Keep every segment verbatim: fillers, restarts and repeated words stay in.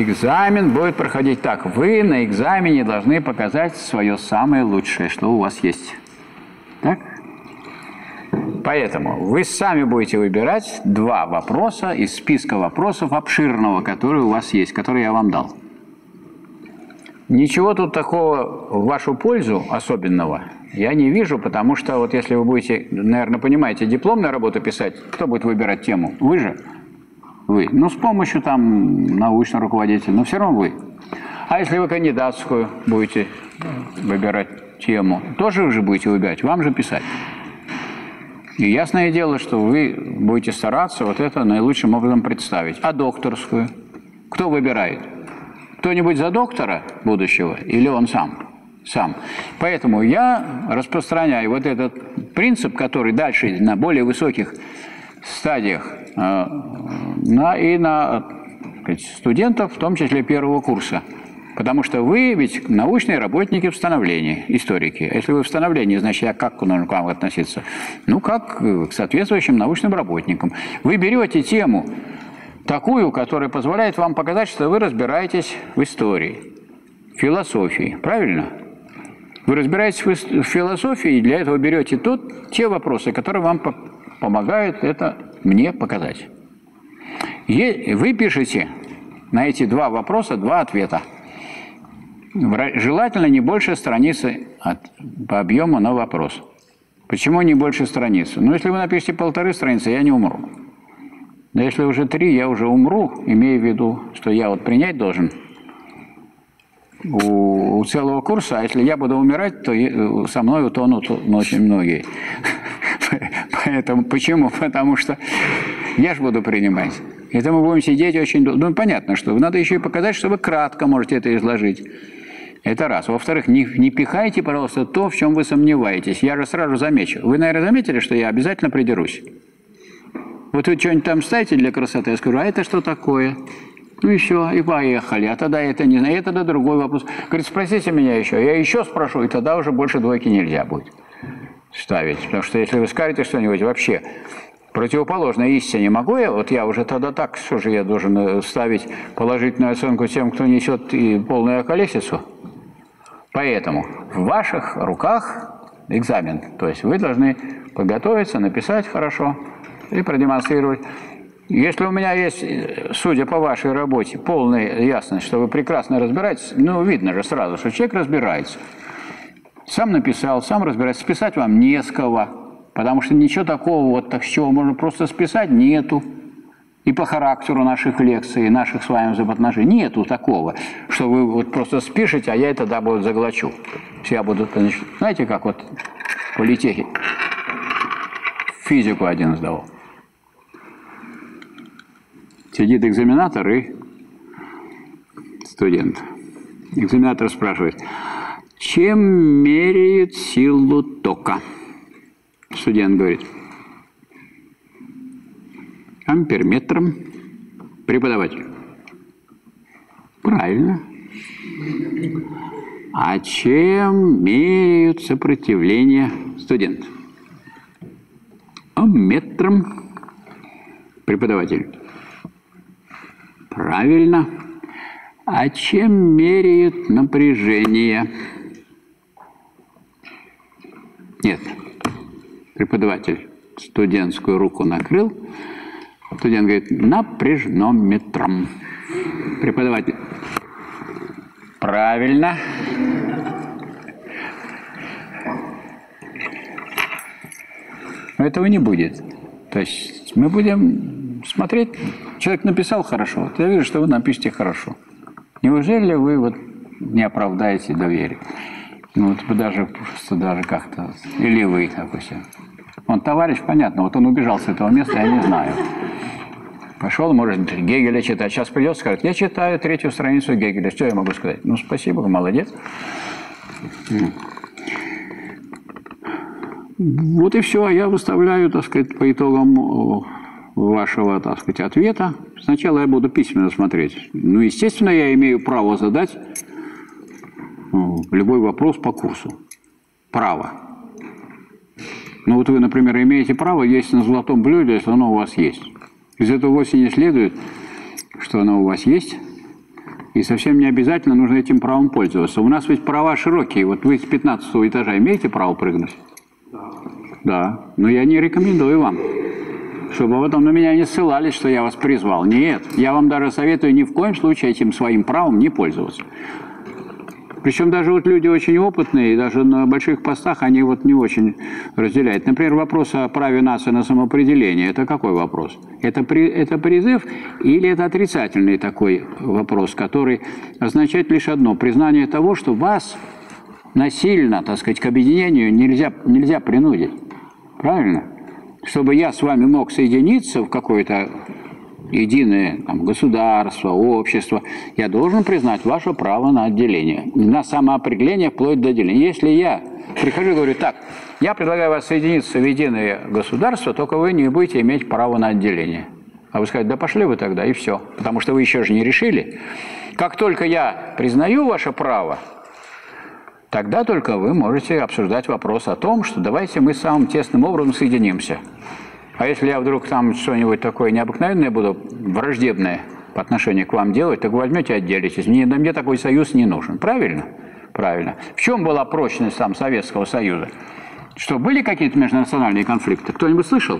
экзамен будет проходить так. Вы на экзамене должны показать свое самое лучшее, что у вас есть. Так? Поэтому вы сами будете выбирать два вопроса из списка вопросов обширного, который у вас есть, который я вам дал. Ничего тут такого в вашу пользу особенного я не вижу, потому что вот если вы будете, наверное, понимаете, дипломную работу писать, кто будет выбирать тему? Вы же? Вы. Ну, с помощью там научного руководителя, но все равно вы. А если вы кандидатскую будете выбирать тему, тоже вы же будете выбирать, вам же писать. И ясное дело, что вы будете стараться вот это наилучшим образом представить. А докторскую? Кто выбирает? Кто-нибудь за доктора будущего или он сам? Сам. Поэтому я распространяю вот этот принцип, который дальше на более высоких стадиях э, на, и на сказать, студентов, в том числе первого курса. Потому что вы ведь научные работники в становлении, историки. А если вы в становлении, значит, а как нужно к вам относиться? Ну, как к соответствующим научным работникам. Вы берете тему такую, которая позволяет вам показать, что вы разбираетесь в истории, в философии. Правильно? Вы разбираетесь в философии, и для этого берете тут те вопросы, которые вам помогают это мне показать. И вы пишете на эти два вопроса два ответа. Желательно не больше страницы от, по объему на вопрос. Почему не больше страницы? Ну, если вы напишите полторы страницы, я не умру. Но если уже три, я уже умру, имея в виду, что я вот принять должен у, у целого курса, а если я буду умирать, то со мной утонут очень многие. Поэтому, почему? Потому что я же буду принимать. Это мы будем сидеть очень долго. Ну, понятно, что надо еще и показать, что вы кратко можете это изложить. Это раз. Во-вторых, не, не пихайте, пожалуйста, то, в чем вы сомневаетесь. Я же сразу замечу. Вы, наверное, заметили, что я обязательно придерусь. Вот вы что-нибудь там ставите для красоты, я скажу, а это что такое? Ну и все, и поехали. А тогда это не знаю, это да другой вопрос. Говорит, спросите меня еще. Я еще спрошу, и тогда уже больше двойки нельзя будет ставить. Потому что если вы скажете что-нибудь вообще противоположной истине, могу я, вот я уже тогда так, что же я должен ставить положительную оценку тем, кто несет и полную околесицу? Поэтому в ваших руках экзамен. То есть вы должны подготовиться, написать хорошо и продемонстрировать. Если у меня есть, судя по вашей работе, полная ясность, что вы прекрасно разбираетесь, ну, видно же сразу, что человек разбирается. Сам написал, сам разбирается. Списать вам не с кого, потому что ничего такого, вот так, с чего можно просто списать, нету. И по характеру наших лекций, наших с вами взаимоотношений нету такого, что вы вот просто спишете, а я это тогда вот заглочу. Я буду, значит, знаете, как вот в политехе физику один сдавал. Сидит экзаменатор и студент. Экзаменатор спрашивает, чем меряют силу тока? Студент говорит, амперметром. Преподаватель. Правильно. А чем меряют сопротивление? Студент. Амметром. Преподаватель. Правильно. А чем меряют напряжение? Нет. Преподаватель студентскую руку накрыл. Студент говорит, напряжнометром. Преподаватель. Правильно. Но этого не будет. То есть мы будем смотреть, человек написал хорошо, вот я вижу, что вы напишите хорошо. Неужели вы вот не оправдаете доверие? Ну вот даже просто даже как-то, или вы, допустим. Он товарищ, понятно, вот он убежал с этого места, я не знаю. Пошел, может, Гегеля читать. Сейчас придет, скажет, я читаю третью страницу Гегеля. Что я могу сказать? Ну, спасибо, молодец. Вот и все. Я выставляю, так сказать, по итогам вашего, так сказать, ответа. Сначала я буду письменно смотреть. Ну, естественно, я имею право задать любой вопрос по курсу. Право. Ну, вот вы, например, имеете право есть на золотом блюде, если оно у вас есть. Из этого вовсе не следует, что оно у вас есть, И совсем не обязательно нужно этим правом пользоваться. У нас ведь права широкие. Вот вы с пятнадцатого этажа имеете право прыгнуть? Да. Да. Но я не рекомендую вам, чтобы потом на меня не ссылались, что я вас призвал. Нет. Я вам даже советую ни в коем случае этим своим правом не пользоваться. Причем даже вот люди очень опытные, даже на больших постах, они вот не очень разделяют. Например, вопрос о праве нации на самоопределение. Это какой вопрос? Это, при, это призыв или это отрицательный такой вопрос, который означает лишь одно. Признание того, что вас насильно, так сказать, к объединению нельзя, нельзя принудить. Правильно? Чтобы я с вами мог соединиться в какое-то единое там, государство, общество, я должен признать ваше право на отделение, на самоопределение вплоть до отделения. Если я прихожу и говорю, так, я предлагаю вас соединиться в единое государство, только вы не будете иметь права на отделение. А вы скажете, да пошли вы тогда, и все. Потому что вы еще же не решили. Как только я признаю ваше право, тогда только вы можете обсуждать вопрос о том, что давайте мы самым тесным образом соединимся. А если я вдруг там что-нибудь такое необыкновенное буду, враждебное по отношению к вам делать, так вы возьмете и отделитесь. Мне, да мне такой союз не нужен. Правильно? Правильно. В чем была прочность там Советского Союза? Что, были какие-то межнациональные конфликты? Кто-нибудь слышал?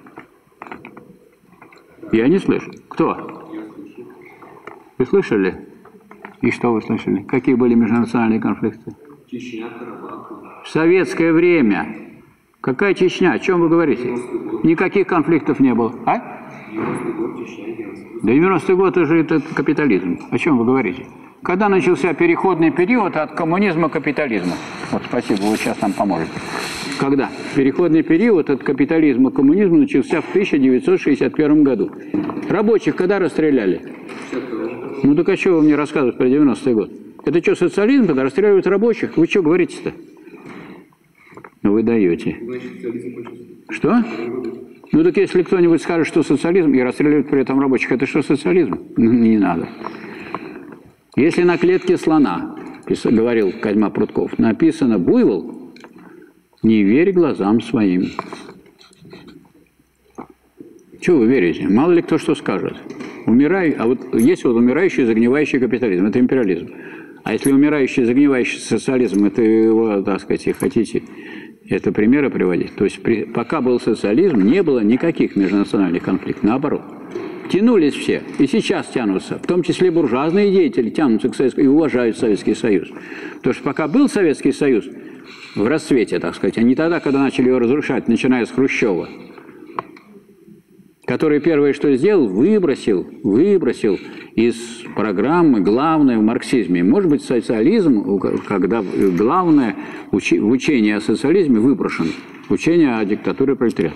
Я не слышу. Кто? Вы слышали? И что вы слышали? Какие были межнациональные конфликты? Чечня, Карабах. В советское время. Какая Чечня? О чем вы говорите? Никаких конфликтов не было. А? Да девяностый год уже это капитализм. О чем вы говорите? Когда начался переходный период от коммунизма к капитализму? Вот спасибо, вы сейчас нам поможете. Когда? Переходный период от капитализма к коммунизму начался в тысяча девятьсот шестьдесят первом году. Рабочих когда расстреляли? Ну так а что вы мне рассказываете про девяностый год? Это что, социализм, когда расстреливают рабочих? Вы что говорите-то? Ну вы даете. Что? Ну так если кто-нибудь скажет, что социализм, и расстреливают при этом рабочих, это что, социализм? Не надо. Если на клетке слона, говорил Козьма Прутков, написано «буйвол», не верь глазам своим. Чего вы верите? Мало ли кто что скажет. Умирай, а вот есть вот умирающий, загнивающий капитализм, это империализм. А если умирающий, загнивающий социализм, это его, так сказать, хотите, это примеры приводить. То есть при, пока был социализм, не было никаких межнациональных конфликтов. Наоборот. Тянулись все. И сейчас тянутся. В том числе буржуазные деятели тянутся к Советскому и уважают Советский Союз. Потому что пока был Советский Союз в расцвете, так сказать, а не тогда, когда начали его разрушать, начиная с Хрущева, который первое, что сделал, выбросил, выбросил из программы главное в марксизме. Может быть, социализм, когда главное в учении о социализме выброшен, учение о диктатуре пролетариата.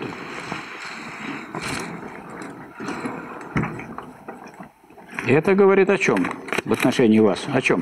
Это говорит о чем в отношении вас? О чем?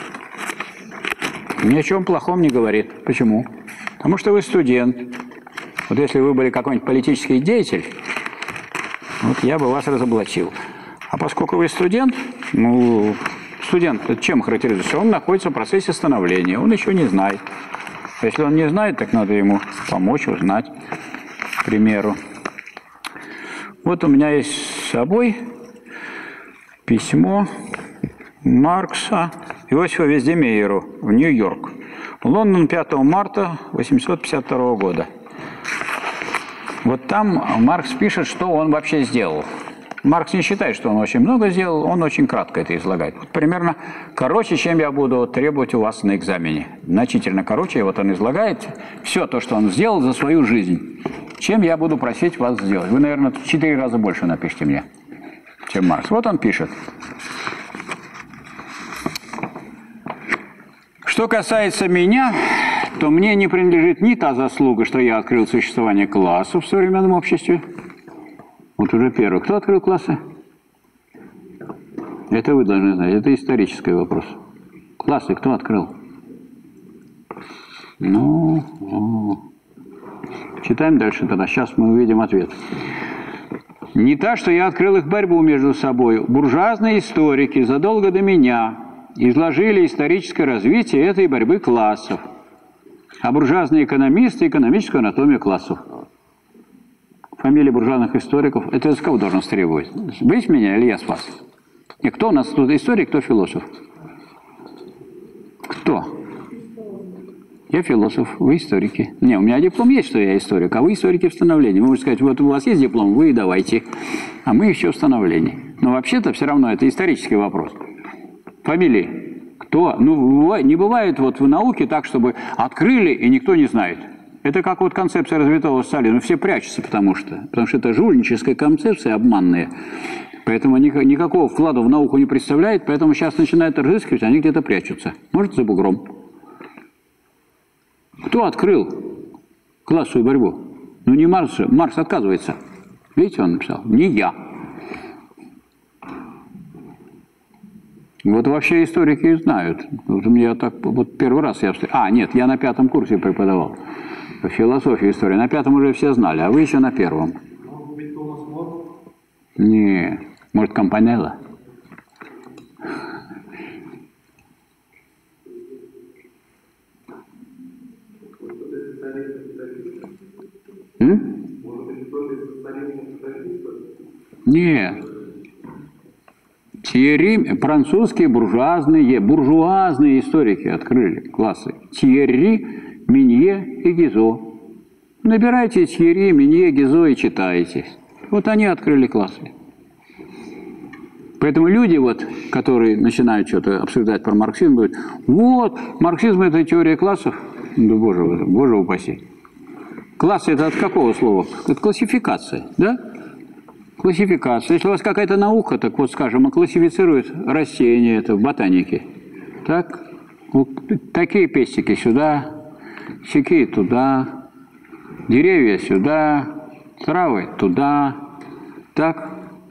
Ни о чем плохом не говорит. Почему? Потому что вы студент. Вот если вы были какой-нибудь политический деятель, вот я бы вас разоблачил. А поскольку вы студент, ну, студент чем характеризуется? Он находится в процессе становления, он еще не знает. А если он не знает, так надо ему помочь, узнать, к примеру. Вот у меня есть с собой письмо Маркса Иосифа Вездемейеру в Нью-Йорк. Лондон, пятого марта тысяча восемьсот пятьдесят второго года. Вот там Маркс пишет, что он вообще сделал. Маркс не считает, что он очень много сделал, он очень кратко это излагает. Вот примерно короче, чем я буду требовать у вас на экзамене. Значительно короче, вот он излагает все то, что он сделал за свою жизнь. Чем я буду просить вас сделать? Вы, наверное, в четыре раза больше напишите мне, чем Маркс. Вот он пишет. Что касается меня, то мне не принадлежит ни та заслуга, что я открыл существование классов в современном обществе. Вот уже первый. Кто открыл классы? Это вы должны знать. Это исторический вопрос. Классы кто открыл? Ну, ну. Читаем дальше тогда. Сейчас мы увидим ответ. Не та, что я открыл их борьбу между собой. Буржуазные историки задолго до меня изложили историческое развитие этой борьбы классов. А буржуазные экономисты – экономическую анатомию классов. Фамилии буржуазных историков – это с кого должен требовать? Вы с меня или я с вас? И кто у нас тут историк, кто философ? Кто? Я философ, вы историки. Не, у меня диплом есть, что я историк, а вы историки в становлении. Вы можете сказать, вот у вас есть диплом, вы и давайте. А мы еще в становлении. Но вообще-то все равно это исторический вопрос. Фамилии. Кто? Ну, не бывает вот в науке так, чтобы открыли и никто не знает. Это как вот концепция развитого Сталина. Все прячутся, потому что. Потому что это жульническая концепция, обманная. Поэтому никакого вклада в науку не представляет, поэтому сейчас начинают разыскивать, они где-то прячутся. Может, за бугром. Кто открыл классовую борьбу? Ну, не Маркс же. Маркс отказывается. Видите, он написал? Не я. Вот вообще историки знают. Вот я так, вот первый раз я... А, нет, я на пятом курсе преподавал. Философию, историю. На пятом уже все знали, а вы еще на первом. Не, может, Компанелло? М? Нет. Тьерри, французские буржуазные, буржуазные историки открыли классы. Тьерри, Минье и Гизо. Набирайте Тьерри, Минье, Гизо и читайте. Вот они открыли классы. Поэтому люди, вот, которые начинают что-то обсуждать про марксизм, говорят, вот, марксизм – это теория классов. Да боже, боже упаси. Классы – это от какого слова? Это классификация, да? Классификация. Если у вас какая-то наука, так вот, скажем, классифицирует растения, это в ботанике. Так? Вот, такие пестики сюда, сякие туда, деревья сюда, травы туда. Так?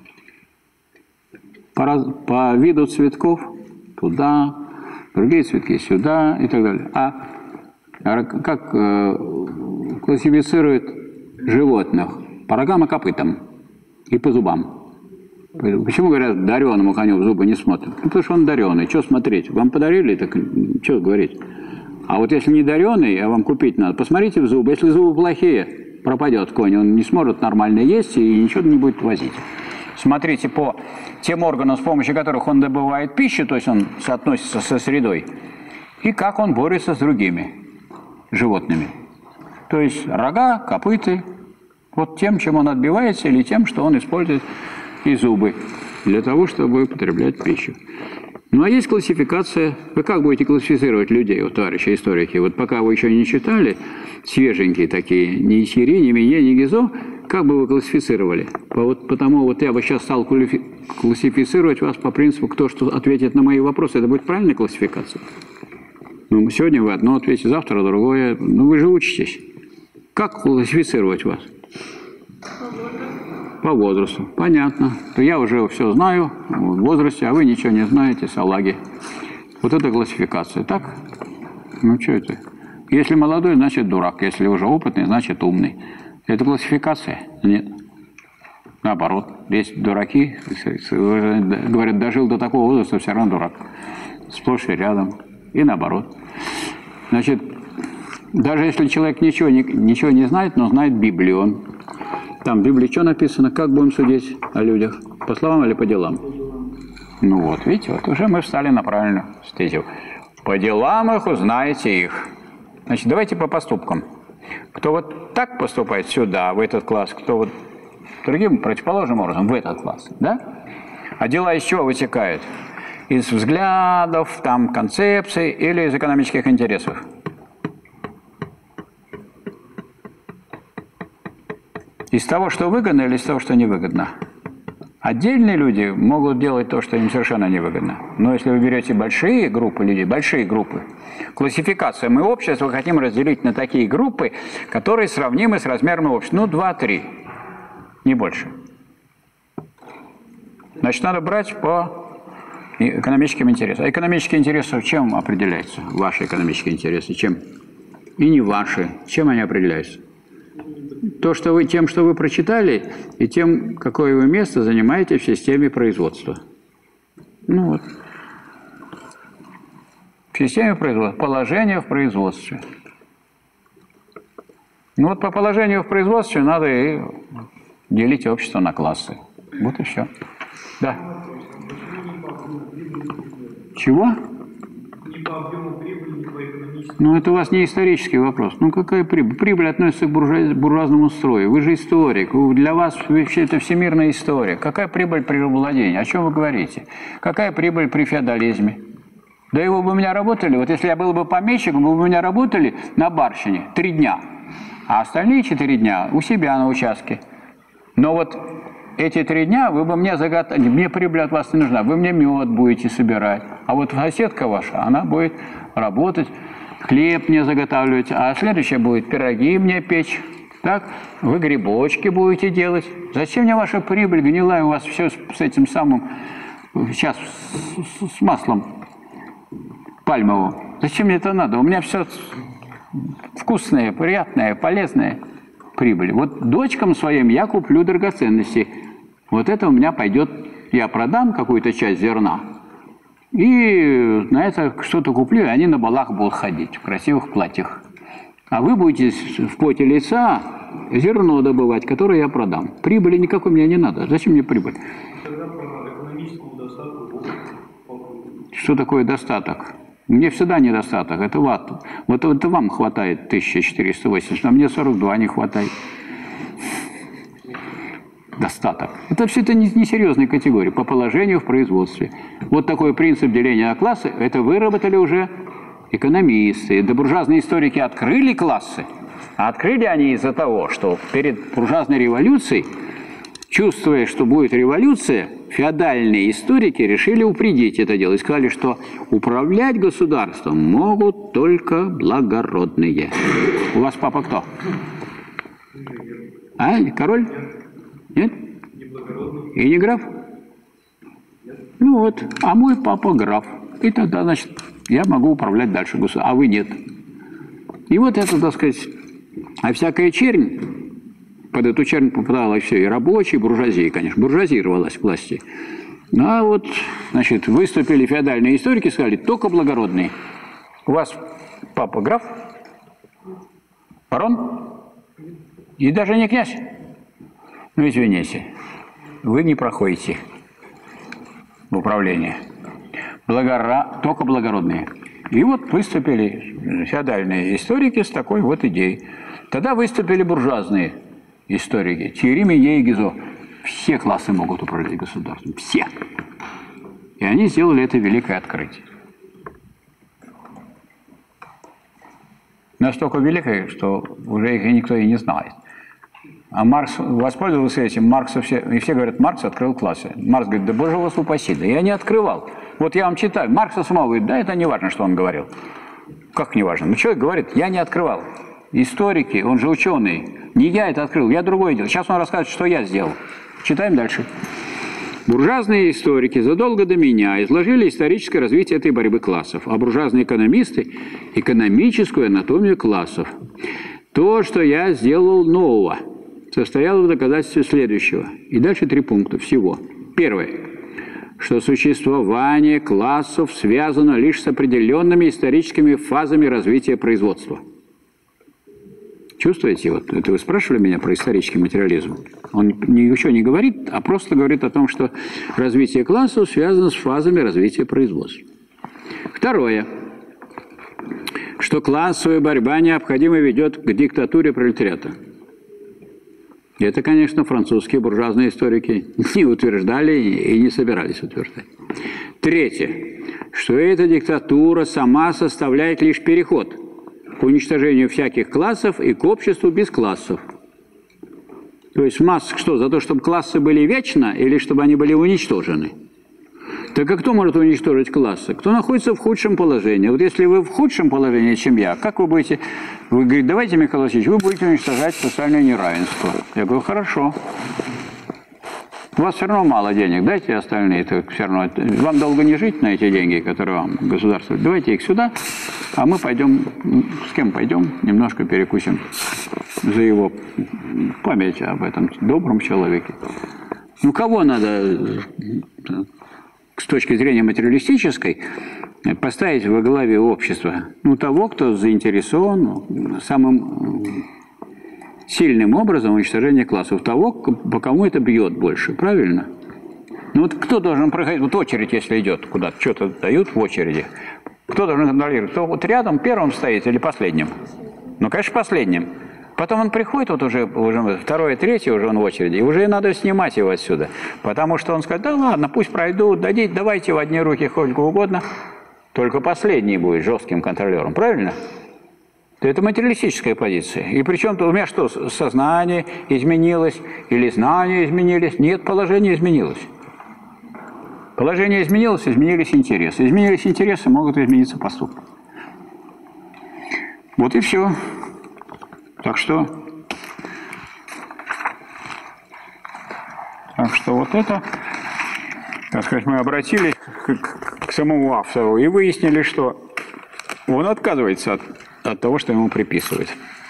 По, раз, по виду цветков туда, другие цветки сюда и так далее. А, а как э, классифицируют животных? По рогам и копытам. И по зубам. Почему говорят, дареному коню в зубы не смотрят? Ну, потому что он дареный. Что смотреть? Вам подарили, так что говорить? А вот если не дареный, а вам купить надо, посмотрите в зубы. Если зубы плохие, пропадет конь. Он не сможет нормально есть и ничего не будет возить. Смотрите по тем органам, с помощью которых он добывает пищу, то есть он соотносится со средой, и как он борется с другими животными. То есть рога, копыты. Вот тем, чем он отбивается, или тем, что он использует и зубы для того, чтобы употреблять пищу. Ну, а есть классификация. Вы как будете классифицировать людей, вот, товарищи историки? Вот пока вы еще не читали, свеженькие такие, ни Тьерри, ни Минье, ни Гизо, как бы вы классифицировали? Вот потому вот я бы сейчас стал классифицировать вас по принципу, кто что ответит на мои вопросы. Это будет правильная классификация? Ну, сегодня вы одно ответите, завтра другое. Ну, вы же учитесь. Как классифицировать вас? По возрасту. Понятно. То я уже все знаю в возрасте, а вы ничего не знаете, салаги. Вот это классификация. Так? Ну, что это? Если молодой, значит дурак. Если уже опытный, значит умный. Это классификация? Нет. Наоборот. Есть дураки, говорят, дожил до такого возраста, все равно дурак. Сплошь и рядом. И наоборот. Значит, даже если человек ничего не, ничего не знает, но знает Библию, он там в Библии что написано? Как будем судить о людях? По словам или по делам? Ну вот, видите, вот уже мы встали на правильную стезю. По делам их узнаете их. Значит, давайте по поступкам. Кто вот так поступает сюда, в этот класс, кто вот другим противоположным образом в этот класс, да? А дела из чего вытекают? Из взглядов, там, концепций или из экономических интересов? Из того, что выгодно, или из того, что невыгодно? Отдельные люди могут делать то, что им совершенно невыгодно. Но если вы берете большие группы людей, большие группы, классификация, мы общество хотим разделить на такие группы, которые сравнимы с размером общества. Ну, два-три, не больше. Значит, надо брать по экономическим интересам. А экономические интересы чем определяются? Ваши экономические интересы чем? И не ваши. Чем они определяются? То, что вы, тем, что вы прочитали, и тем, какое вы место занимаете в системе производства. Ну вот. В системе производства. Положение в производстве. Ну вот по положению в производстве надо и делить общество на классы. Вот и все. Да. Чего? Ни по объему прибыли, ни по экономическому. Ну, это у вас не исторический вопрос. Ну, какая прибыль? Прибыль относится к буржуаз... буржуазному строю. Вы же историк. Для вас вообще это всемирная история. Какая прибыль при рабовладении? О чем вы говорите? Какая прибыль при феодализме? Да его бы у меня работали, вот если я был бы помещиком, вы бы у меня работали на барщине три дня, а остальные четыре дня у себя на участке. Но вот эти три дня вы бы мне заготовили, мне прибыль от вас не нужна, вы мне мед будете собирать, а вот соседка ваша, она будет работать, хлеб мне заготавливать, а следующая будет пироги мне печь, так, вы грибочки будете делать. Зачем мне ваша прибыль гнилая, у вас все с, с этим самым, сейчас с, с маслом пальмовым. Зачем мне это надо? У меня все вкусное, приятное, полезное прибыль. Вот дочкам своим я куплю драгоценности. Вот это у меня пойдет, я продам какую-то часть зерна, и на это что-то куплю, и они на балах будут ходить в красивых платьях. А вы будете в поте лица зерно добывать, которое я продам. Прибыли никакой мне не надо. Зачем мне прибыль? Тогда по экономическому достатку. Что такое достаток? Мне всегда недостаток, это ват. Вот это вам хватает тысяча четыреста восемьдесят, а мне сорок два не хватает. Достаток. Это все это несерьезные категории по положению в производстве. Вот такой принцип деления на классы, это выработали уже экономисты. Да буржуазные историки открыли классы. А открыли они из-за того, что перед буржуазной революцией, чувствуя, что будет революция, феодальные историки решили упредить это дело и сказали, что управлять государством могут только благородные. У вас папа кто? А, король? Нет? И не граф? Ну вот, а мой папа граф. И тогда, значит, я могу управлять дальше государством, а вы нет. И вот это, так сказать, а всякая чернь, под эту чернь попадала все, и рабочие, и буржуазия, конечно, буржуазировалась в власти. Ну, а вот, значит, выступили феодальные историки, сказали, только благородные. У вас папа граф, барон, и даже не князь. Ну, извините, вы не проходите в управление. Благора... Только благородные. И вот выступили феодальные историки с такой вот идеей. Тогда выступили буржуазные историки. Тьерри Минье и Гизо. Все классы могут управлять государством. Все. И они сделали это великое открытие. Настолько великое, что уже их никто и не знает. А Маркс воспользовался этим. Маркс все, и все говорят, Маркс открыл классы. Маркс говорит, да боже вас упаси, да я не открывал. Вот я вам читаю. Маркса самого говорит, да это не важно, что он говорил. Как не важно? Ну человек говорит, я не открывал. Историки, он же ученый. Не я это открыл, я другое делал. Сейчас он расскажет, что я сделал. Читаем дальше. Буржуазные историки задолго до меня изложили историческое развитие этой борьбы классов, а буржуазные экономисты – экономическую анатомию классов. То, что я сделал нового, состояло в доказательстве следующего. И дальше три пункта всего. Первое. Что существование классов связано лишь с определенными историческими фазами развития производства. Чувствуете? Вот это вы спрашивали меня про исторический материализм. Он ничего не говорит, а просто говорит о том, что развитие классов связано с фазами развития производства. Второе. Что классовая борьба необходимо ведет к диктатуре пролетариата. Это, конечно, французские буржуазные историки не утверждали и не собирались утверждать. Третье. Что эта диктатура сама составляет лишь переход к уничтожению всяких классов и к обществу без классов. То есть Маск что, за то, чтобы классы были вечно или чтобы они были уничтожены? Так а кто может уничтожить классы? Кто находится в худшем положении? Вот если вы в худшем положении, чем я, как вы будете... Вы говорите, давайте, Михаил Васильевич, вы будете уничтожать социальное неравенство. Я говорю, хорошо. У вас все равно мало денег, дайте остальные, это все равно. Вам долго не жить на эти деньги, которые вам государство. Давайте их сюда, а мы пойдем, с кем пойдем, немножко перекусим за его память об этом добром человеке. Ну, кого надо, с точки зрения материалистической, поставить во главе общества? Ну, того, кто заинтересован самым сильным образом уничтожение классов. Того, по кому это бьет больше. Правильно? Ну вот кто должен проходить, вот очередь, если идет куда-то, что-то дают в очереди, кто должен контролировать? Кто вот рядом первым стоит или последним? Ну, конечно, последним. Потом он приходит, вот уже, уже второе, третье, уже он в очереди, и уже надо снимать его отсюда. Потому что он скажет, да ладно, пусть пройдут, дадите, давайте в одни руки сколько угодно. Только последний будет жестким контролером, правильно? Это материалистическая позиция. И причем у меня что, сознание изменилось или знания изменились? Нет, положение изменилось. Положение изменилось, изменились интересы. Изменились интересы, могут измениться поступки. Вот и все. Так что, так что вот это, так сказать, мы обратились к, к, к самому автору и выяснили, что он отказывается от, от того, что ему приписывают.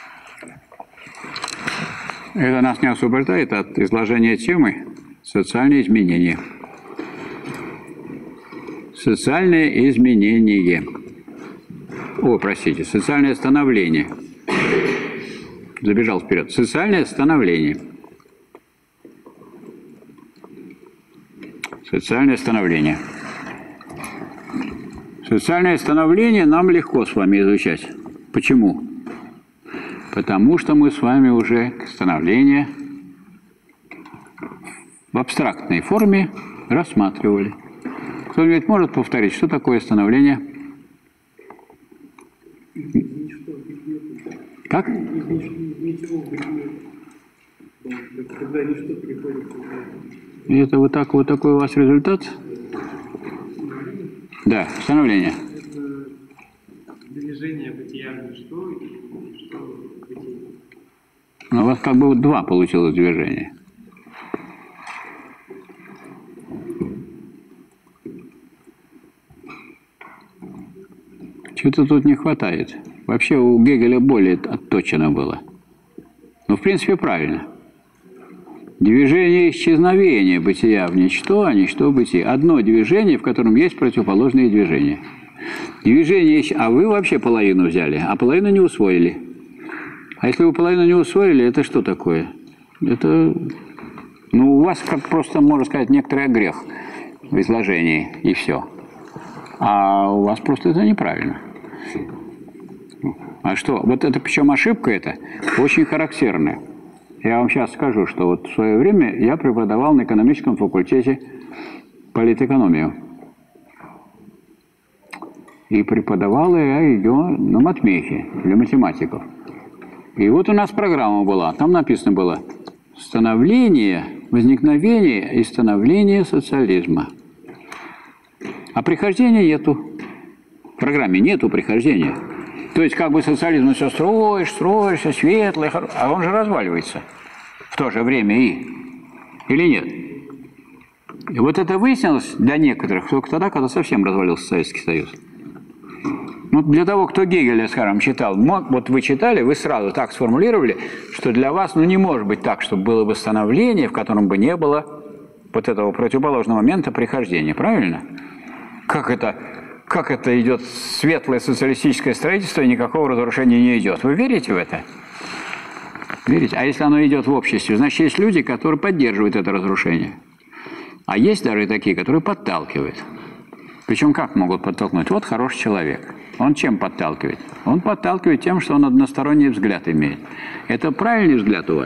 Это нас не освобождает от изложения темы «Социальные изменения». Социальное изменение. О, простите, социальное становление. Забежал вперед. Социальное становление. Социальное становление. Социальное становление нам легко с вами изучать. Почему? Потому что мы с вами уже становление в абстрактной форме рассматривали. Кто-нибудь может повторить, что такое становление? Как? Это вот, так, вот такой у вас результат? Да, становление. Это движение бытия в ничто и ничто в бытие. У вас как бы вот два получилось движения. Чего-то тут не хватает. Вообще у Гегеля более отточено было. Ну, в принципе, правильно. Движение исчезновения бытия в ничто, а ничто в бытие. Одно движение, в котором есть противоположные движения. Движение, а вы вообще половину взяли, а половину не усвоили. А если вы половину не усвоили, это что такое? Это, ну, у вас, как просто, можно сказать, некоторый грех в изложении, и все. А у вас просто это неправильно. А что? Вот это, причем ошибка эта очень характерная. Я вам сейчас скажу, что вот в свое время я преподавал на экономическом факультете политэкономию. И преподавал я ее на матмехе для математиков. И вот у нас программа была, там написано было «Становление, возникновение и становление социализма». А прихождения нету. В программе нету прихождения. То есть как бы социализм все строишь, строишь, все светлое, а он же разваливается в то же время и. Или нет? И вот это выяснилось для некоторых только тогда, когда совсем развалился Советский Союз. Вот для того, кто Гегеля, скажем, читал, вот вы читали, вы сразу так сформулировали, что для вас ну, не может быть так, чтобы было бы становление, в котором бы не было вот этого противоположного момента прихождения. Правильно? Как это, как это идет светлое социалистическое строительство, и никакого разрушения не идет? Вы верите в это? Верите? А если оно идет в обществе, значит, есть люди, которые поддерживают это разрушение. А есть даже такие, которые подталкивают. Причем как могут подтолкнуть? Вот хороший человек. Он чем подталкивает? Он подталкивает тем, что он односторонний взгляд имеет. Это правильный взгляд у вас?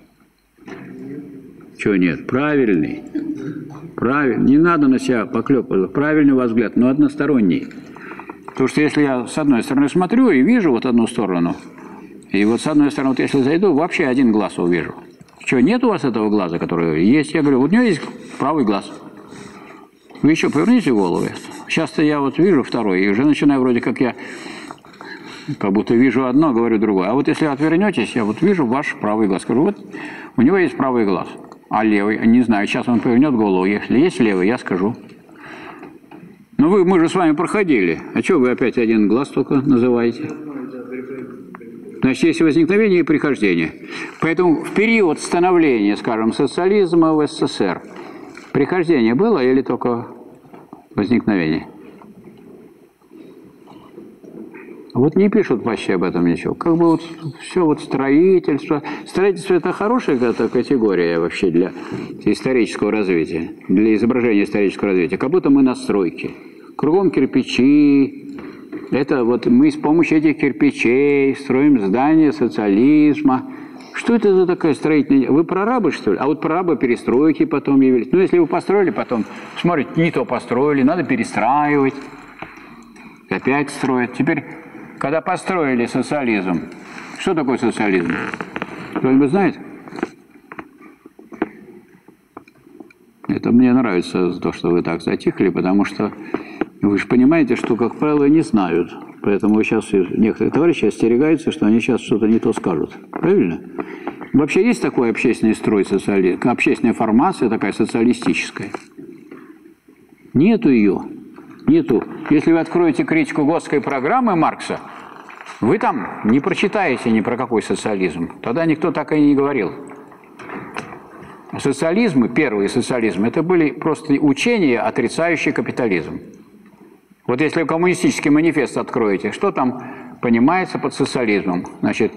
Чего нет? Правильный. Правильный. Не надо на себя поклепывать. Правильный у вас взгляд, но односторонний. Потому что если я с одной стороны смотрю и вижу вот одну сторону, и вот с одной стороны, вот если зайду, вообще один глаз увижу. Что, нет у вас этого глаза, который есть? Я говорю, вот у него есть правый глаз. Вы еще поверните голову. Сейчас-то я вот вижу второй, и уже начинаю вроде как я, как будто вижу одно, говорю другое. А вот если отвернетесь, я вот вижу ваш правый глаз. Скажу, вот у него есть правый глаз, а левый, не знаю, сейчас он повернет голову. Если есть левый, я скажу. Ну вы, мы же с вами проходили. А что вы опять один глаз только называете? Значит, есть возникновение и прихождение. Поэтому в период становления, скажем, социализма в СССР, прихождение было или только возникновение? Вот не пишут вообще об этом ничего. Как бы вот все вот строительство. Строительство – это хорошая это категория вообще для исторического развития, для изображения исторического развития. Как будто мы на стройке. Кругом кирпичи. Это вот мы с помощью этих кирпичей строим здание социализма. Что это за такая строительная... Вы прорабы, что ли? А вот прорабы перестройки потом явились. Ну, если вы построили, потом, смотрите, не то построили, надо перестраивать. Опять строят. Теперь, когда построили социализм, что такое социализм? Кто-нибудь знает? Это мне нравится, то, что вы так затихли, потому что вы же понимаете, что, как правило, не знают. Поэтому сейчас некоторые товарищи остерегаются, что они сейчас что-то не то скажут. Правильно? Вообще есть такой общественный строй, социали... общественная формация такая социалистическая? Нету ее. Нету. Если вы откроете критику Готской программы Маркса, вы там не прочитаете ни про какой социализм. Тогда никто так и не говорил. Социализмы, первые социализмы, это были просто учения, отрицающие капитализм. Вот если вы коммунистический манифест откроете, что там понимается под социализмом? Значит,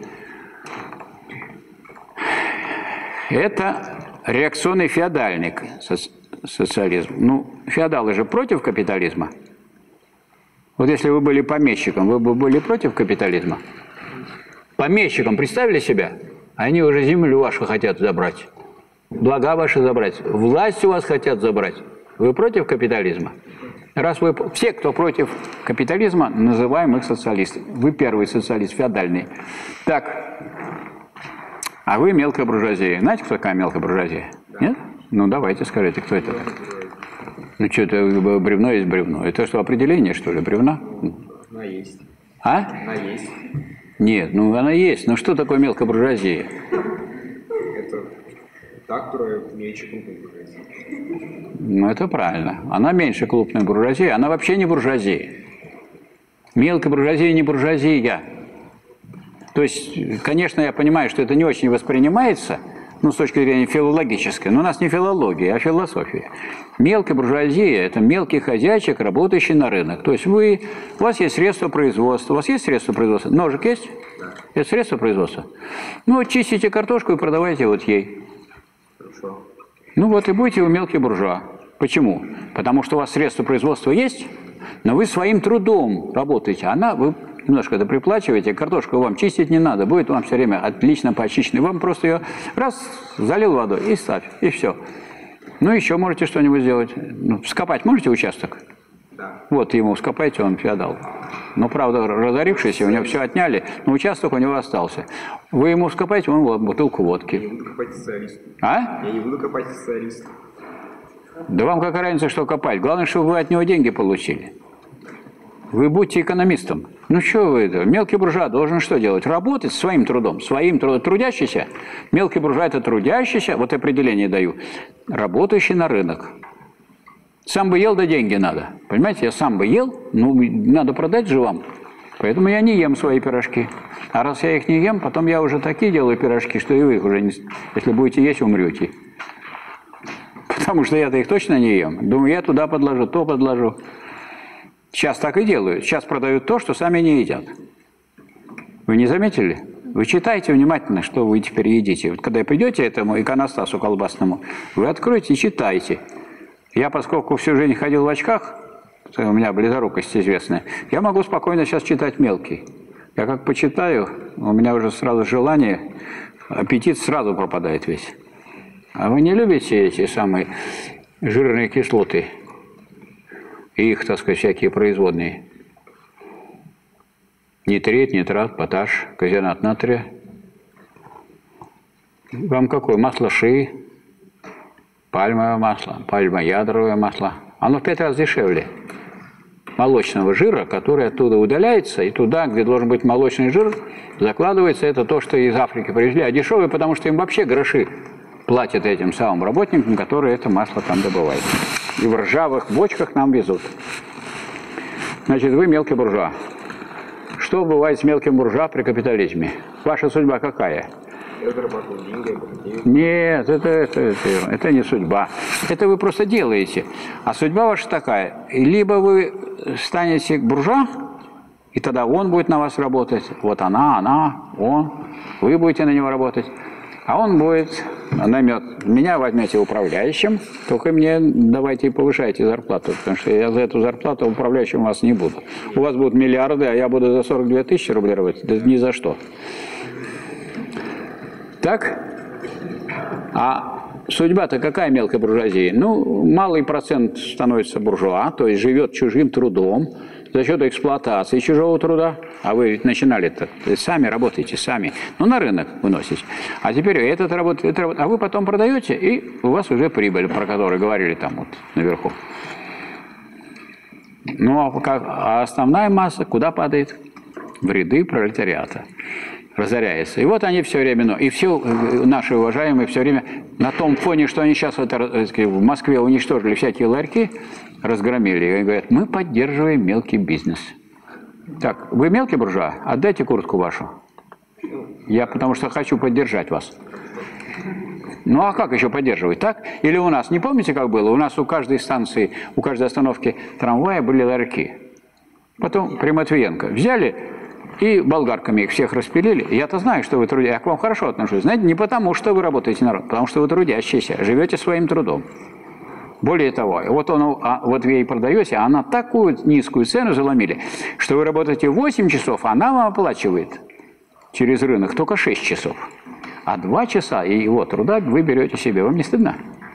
это реакционный феодальный соци социализм. Ну, феодалы же против капитализма. Вот если вы были помещиком, вы бы были против капитализма? Помещиком представили себя? Они уже землю вашу хотят забрать. Блага ваши забрать. Власть у вас хотят забрать. Вы против капитализма? Раз вы... Все, кто против капитализма, называем их социалисты. Вы первый социалист, феодальный. Так. А вы мелкая буржуазия. Знаете, кто такая мелкая буржуазия? Да. Нет? Ну, давайте скажите, кто это? Ну, что это бревно есть бревно. Это что, определение, что ли, бревна? Она есть. А? Она есть. Нет, ну она есть. Но что такое мелкая буржуазия? Это та, которая меньше крупной буржуазии. Ну, это правильно. Она меньше крупной буржуазии, она вообще не буржуазия. Мелкая буржуазия не буржуазия. То есть, конечно, я понимаю, что это не очень воспринимается, ну, с точки зрения филологической, но у нас не филология, а философия. Мелкая буржуазия – это мелкий хозяйчик, работающий на рынок. То есть вы, у вас есть средства производства. У вас есть средства производства? Ножик есть? Да. Это средства производства? Ну, вот чистите картошку и продавайте вот ей. Хорошо. Ну вот и будете вы мелкий буржуа. Почему? Потому что у вас средства производства есть, но вы своим трудом работаете. Она, вы немножко это приплачиваете, картошку вам чистить не надо, будет вам все время отлично почищенной. Вам просто ее раз залил водой и ставь, и все. Ну еще можете что-нибудь сделать. Ну, вскопать можете участок? Да. Вот ему вскопайте, он феодал. Но, правда, разорившийся, у него все отняли, но участок у него остался. Вы ему вскопаете, он вот бутылку водки. Я не буду копать социалисту. А? Я не буду копать социалисту. Да вам какая разница, что копать? Главное, чтобы вы от него деньги получили. Вы будьте экономистом. Ну что вы это? Мелкий буржуа должен что делать? Работать своим трудом. Своим трудом. Трудящийся. Мелкий буржуа – это трудящийся, вот определение даю, работающий на рынок. Сам бы ел, да деньги надо. Понимаете, я сам бы ел, ну надо продать же вам. Поэтому я не ем свои пирожки. А раз я их не ем, потом я уже такие делаю пирожки, что и вы их уже не... Если будете есть, умрете. Потому что я-то их точно не ем. Думаю, я туда подложу, то подложу. Сейчас так и делают. Сейчас продают то, что сами не едят. Вы не заметили? Вы читайте внимательно, что вы теперь едите. Вот когда придете этому иконостасу колбасному, вы откроете и читайте. Я, поскольку всю жизнь ходил в очках, у меня близорукость известная, я могу спокойно сейчас читать мелкий. Я как почитаю, у меня уже сразу желание, аппетит сразу пропадает весь. А вы не любите эти самые жирные кислоты? И их, так сказать, всякие производные. Нитрит, нитрат, поташ, казеинат натрия. Вам какое? Масло ши, пальмовое масло, пальмоядровое масло. Оно в пять раз дешевле молочного жира, который оттуда удаляется, и туда, где должен быть молочный жир, закладывается это то, что из Африки привезли. А дешевое, потому что им вообще гроши платят этим самым работникам, которые это масло там добывают. И в ржавых бочках нам везут. Значит, вы мелкий буржуа. Что бывает с мелким буржуа при капитализме? Ваша судьба какая? Я зарабатываю деньги, обогатею. Нет, это, это, это, это не судьба. Это вы просто делаете. А судьба ваша такая. Либо вы станете буржуа, И тогда он будет на вас работать, вот она, она, он, вы будете на него работать. А он будет, наймет, меня возьмете управляющим, только мне давайте и повышайте зарплату, потому что я за эту зарплату управляющим у вас не буду. У вас будут миллиарды, а я буду за сорок две тысячи рублей работать, да ни за что. Так? А судьба-то какая мелкой буржуазии? Ну, малый процент становится буржуа, то есть живет чужим трудом, за счет эксплуатации чужого труда. А вы ведь начинали-то, сами работаете, сами. Ну, на рынок выносите. А теперь этот работает, этот работает. А вы потом продаете, и у вас уже прибыль, про которую говорили там вот наверху. Ну, а, как, а основная масса куда падает? В ряды пролетариата. Разоряется. И вот они все время, ну, и все наши уважаемые все время на том фоне, что они сейчас это, в Москве уничтожили всякие ларьки, разгромили, и говорят, мы поддерживаем мелкий бизнес. Так, вы мелкий буржуа? Отдайте куртку вашу. Я потому что хочу поддержать вас. Ну а как еще поддерживать, так? Или у нас, не помните, как было? У нас у каждой станции, у каждой остановки трамвая были ларьки. Потом при Матвиенко взяли и болгарками их всех распилили. Я-то знаю, что вы трудящиеся. Я к вам хорошо отношусь. Знаете, не потому, что вы работаете народ, потому что вы трудящиеся, живете своим трудом. Более того, вот, он, а, вот вы ей продаете, а она такую низкую цену заломили, что вы работаете восемь часов, а она вам оплачивает через рынок только шесть часов. А два часа и его труда вы берете себе. Вам не стыдно?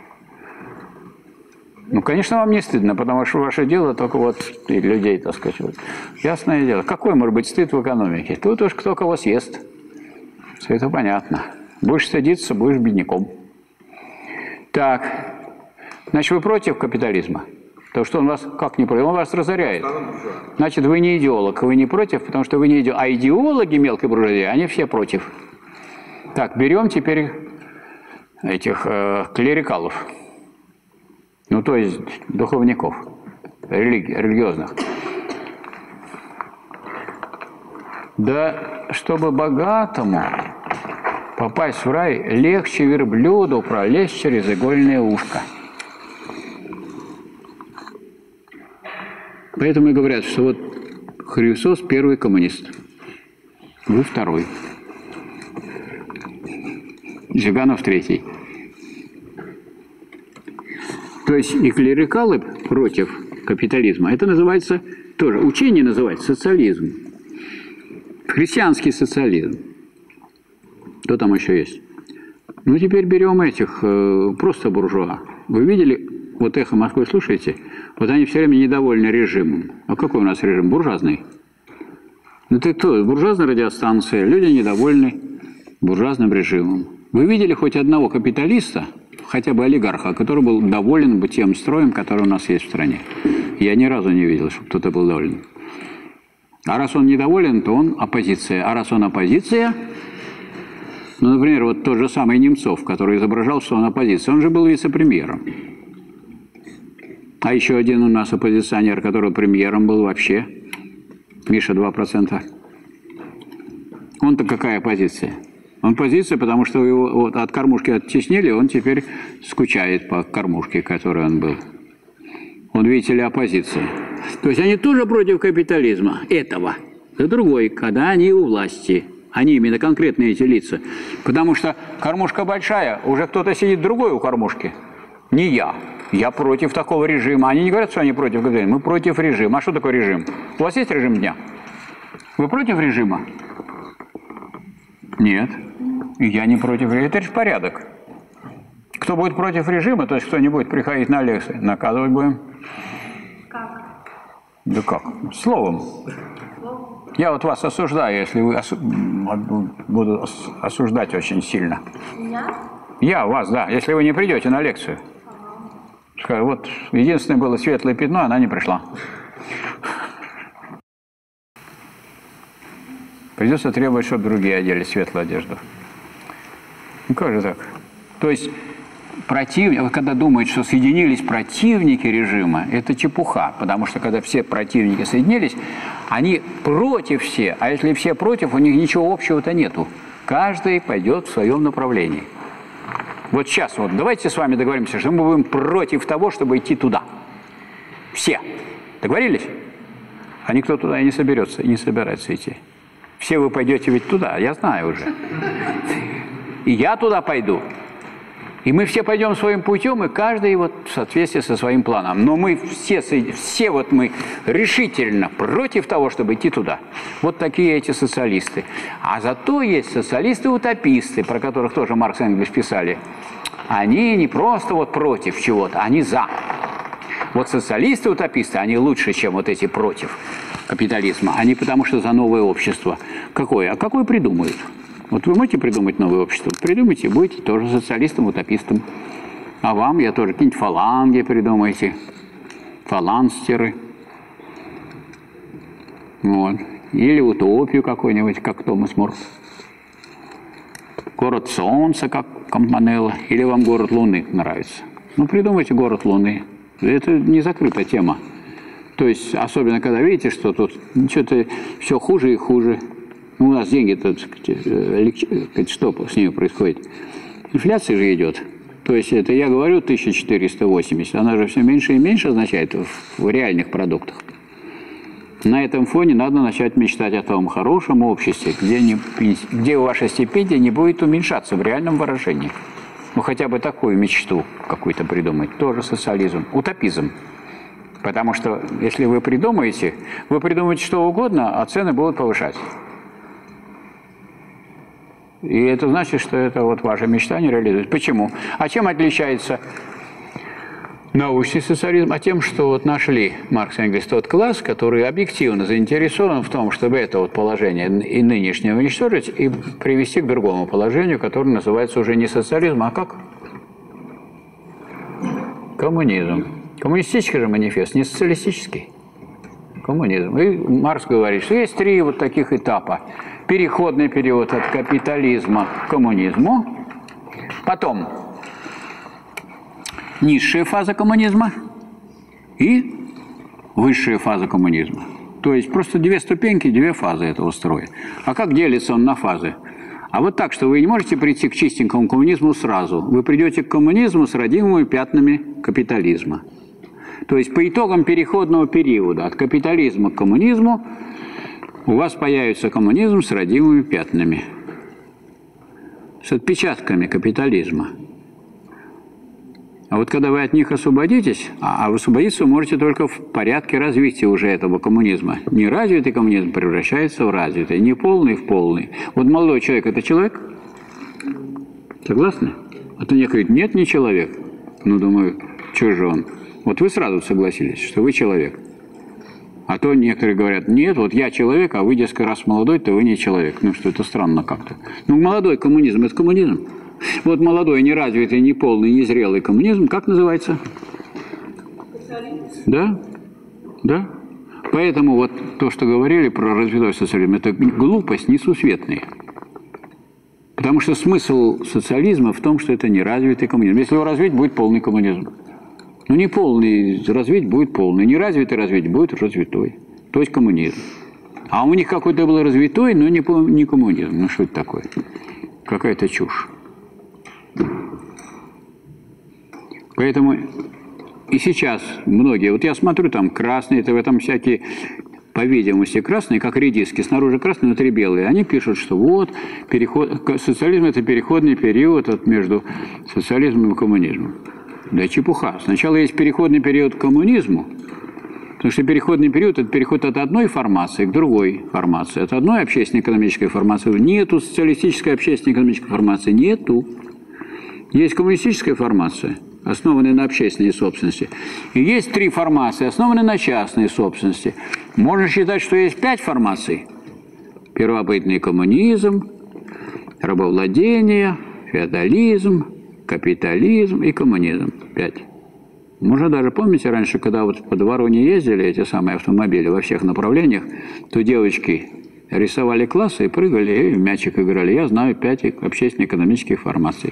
Ну, конечно, вам не стыдно, потому что ваше дело только вот и людей, так сказать. Вот. Ясное дело. Какой может быть стыд в экономике? Тут уж кто кого съест. Все это понятно. Будешь стыдиться, будешь бедняком. Так. Значит, вы против капитализма? То, что он вас, как не против, он вас разоряет. Значит, вы не идеолог, вы не против, потому что вы не идеолог. А идеологи мелкой буржуазии, они все против. Так, берем теперь этих э, клерикалов. Ну, то есть духовников, религи, религиозных. Да, чтобы богатому попасть в рай, легче верблюду пролезть через игольное ушко. Поэтому и говорят, что вот Христос первый коммунист, вы второй, Зюганов третий. То есть и клерикалы против капитализма, это называется тоже, учение называется социализм, христианский социализм. Кто там еще есть? Ну, теперь берем этих, э, просто буржуа. Вы видели, вот «Эхо Москвы» слушаете? Вот они все время недовольны режимом. А какой у нас режим? Буржуазный. Ну, ты кто? Буржуазная радиостанция. Люди недовольны буржуазным режимом. Вы видели хоть одного капиталиста, хотя бы олигарха, который был доволен бы тем строем, который у нас есть в стране? Я ни разу не видел, чтобы кто-то был доволен. А раз он недоволен, то он оппозиция. А раз он оппозиция, ну, например, вот тот же самый Немцов, который изображал, что он оппозиция, он же был вице-премьером. А еще один у нас оппозиционер, который премьером был вообще, Миша два процента. Он-то какая оппозиция? Он позиция, потому что его вот от кормушки оттеснили, он теперь скучает по кормушке, которой он был. Он, видите ли, оппозиция. То есть они тоже против капитализма, этого. Это другой, когда они у власти. Они именно конкретные эти лица. Потому что кормушка большая, уже кто-то сидит другой у кормушки. Не я. Я против такого режима. Они не говорят, что они против капитализма. Мы против режима. А что такое режим? У вас есть режим дня? Вы против режима? Нет. Я не против режима. Это же порядок. Кто будет против режима, то есть кто не будет приходить на лекции, наказывать будем. Как? Да как? Словом. Я вот вас осуждаю, если вы осу... буду осуждать очень сильно. Я? Я вас, да. Если вы не придете на лекцию. Скажу, вот единственное было светлое пятно, она не пришла. Придется требовать, чтобы другие одели светлую одежду. Ну как же так? То есть противник, когда думают, что соединились противники режима, это чепуха, потому что когда все противники соединились, они против все, а если все против, у них ничего общего-то нету. Каждый пойдет в своем направлении. Вот сейчас вот давайте с вами договоримся, что мы будем против того, чтобы идти туда. Все. Договорились? А никто туда и не соберется, и не собирается идти. Все вы пойдете ведь туда, я знаю уже. И я туда пойду. И мы все пойдем своим путем, и каждый вот в соответствии со своим планом. Но мы все, все вот мы решительно против того, чтобы идти туда. Вот такие эти социалисты. А зато есть социалисты-утописты, про которых тоже Маркс и Энгельс писали. Они не просто вот против чего-то, они за. Вот социалисты-утописты, они лучше, чем вот эти против капитализма. Они потому что за новое общество. Какое? А какое придумают? Вот вы можете придумать новое общество? Придумайте, будете тоже социалистом, утопистом. А вам, я тоже, какие-нибудь фаланги придумайте. Фаланстеры. Вот. Или утопию какую-нибудь, как Томас Мор. Город Солнца, как Кампанелло. Или вам город Луны нравится. Ну, придумайте город Луны. Это не закрытая тема. То есть, особенно когда видите, что тут что-то все хуже и хуже. Ну, у нас деньги-то, что с ними происходит? Инфляция же идет. То есть, это я говорю тысяча четыреста восемьдесят, она же все меньше и меньше означает в, в реальных продуктах. На этом фоне надо начать мечтать о том хорошем обществе, где, не, где ваша стипендия не будет уменьшаться в реальном выражении. Ну, хотя бы такую мечту какую-то придумать. Тоже социализм. Утопизм. Потому что, если вы придумаете, вы придумаете что угодно, а цены будут повышать. И это значит, что это вот ваша мечта не реализуется. Почему? А чем отличается научный социализм? А тем, что вот нашли Маркс и Энгельс тот класс, который объективно заинтересован в том, чтобы это вот положение и нынешнее уничтожить и привести к другому положению, которое называется уже не социализм, а как? Коммунизм. Коммунистический же манифест, не социалистический. Коммунизм. И Маркс говорит, что есть три вот таких этапа. Переходный период от капитализма к коммунизму. Потом низшая фаза коммунизма и высшая фаза коммунизма. То есть просто две ступеньки, две фазы этого строя. А как делится он на фазы? А вот так, что вы не можете прийти к чистенькому коммунизму сразу. Вы придете к коммунизму с родимыми пятнами капитализма. То есть по итогам переходного периода от капитализма к коммунизму у вас появится коммунизм с родимыми пятнами, с отпечатками капитализма. А вот когда вы от них освободитесь, а освободиться вы можете только в порядке развития уже этого коммунизма. Неразвитый коммунизм превращается в развитый, не полный в полный. Вот молодой человек – это человек? Согласны? А то некоторые говорят, нет, не человек. Ну, думаю, что же он? Вот вы сразу согласились, что вы человек. А то некоторые говорят, нет, вот я человек, а вы, дескать, раз молодой, то вы не человек. Ну что, это странно как-то. Ну, молодой коммунизм – это коммунизм. Вот молодой, неразвитый, неполный, незрелый коммунизм, как называется? Да? Да? Поэтому вот то, что говорили про развитой социализм, это глупость несусветная. Потому что смысл социализма в том, что это неразвитый коммунизм. Если его развить, будет полный коммунизм. Ну, не полный развить будет полный, неразвитый развить будет развитой. То есть коммунизм. А у них какой-то был развитой, но не, не коммунизм. Ну, что это такое? Какая-то чушь. Поэтому и сейчас многие, вот я смотрю, там красные, это в этом всякие, по видимости, красные, как редиски, снаружи красные, внутри белые. Они пишут, что вот, переход, социализм – это переходный период от, между социализмом и коммунизмом. Да чепуха. Сначала есть переходный период к коммунизму, потому что переходный период – это переход от одной формации к другой формации. От одной общественно-экономической формации нету социалистической общественно-экономической формации, нету. Есть коммунистическая формация, основанная на общественной собственности. И есть три формации, основанные на частной собственности. Можно считать, что есть пять формаций. Первобытный коммунизм, рабовладение, феодализм, капитализм и коммунизм. Пять. Можно даже, помните, раньше, когда вот по двору не ездили эти самые автомобили во всех направлениях, то девочки рисовали классы и прыгали, и в мячик играли. Я знаю пять общественно-экономических формаций.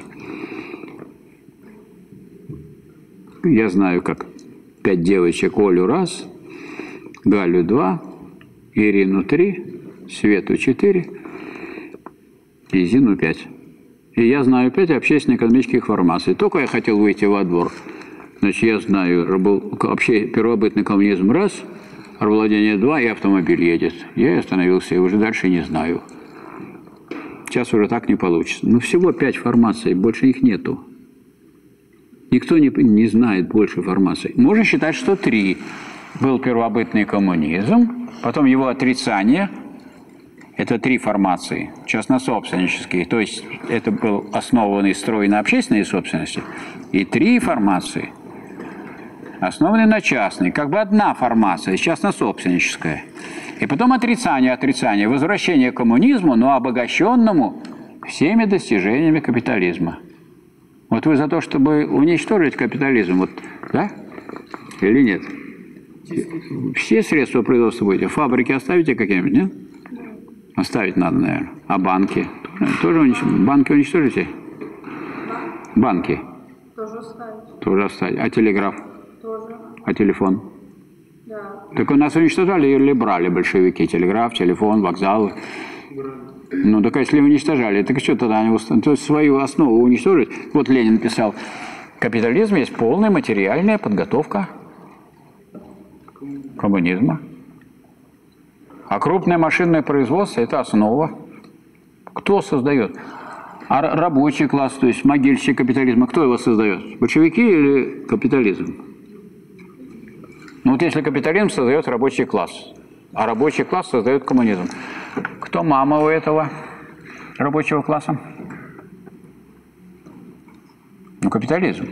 Я знаю, как пять девочек: Олю раз, Галю два, Ирину три, Свету четыре и Зину пять. И я знаю пять общественно-экономических формаций. Только я хотел выйти во двор. Значит, я знаю рабо... вообще первобытный коммунизм раз, владения два, и автомобиль едет. Я остановился, и уже дальше не знаю. Сейчас уже так не получится. Но всего пять формаций, больше их нету. Никто не, не знает больше формаций. Можно считать, что три. Был первобытный коммунизм, потом его отрицание. Это три формации, частно-собственнические. То есть это был основанный строй на общественной собственности. И три формации, основанные на частной. Как бы одна формация, частно-собственническая. И потом отрицание, отрицание, возвращение к коммунизму, но обогащенному всеми достижениями капитализма. Вот вы за то, чтобы уничтожить капитализм, вот, да? Или нет? Все средства производства будете? Фабрики оставите какие-нибудь, нет? Оставить надо, наверное. А банки? Тоже, тоже унич... Банки уничтожите? Банки? Тоже оставить. Тоже оставить. А телеграф? Тоже. А телефон? Да. Так у нас уничтожали или брали большевики? Телеграф, телефон, вокзалы? Ну, так если уничтожали, так что тогда они установили? То есть свою основу уничтожить? Вот Ленин писал, капитализм есть полная материальная подготовка коммунизма. А крупное машинное производство – это основа. Кто создает? А рабочий класс, то есть могильщик капитализма, кто его создает? Большевики или капитализм? Ну вот если капитализм создает рабочий класс, а рабочий класс создает коммунизм. Кто мама у этого рабочего класса? Ну, капитализм.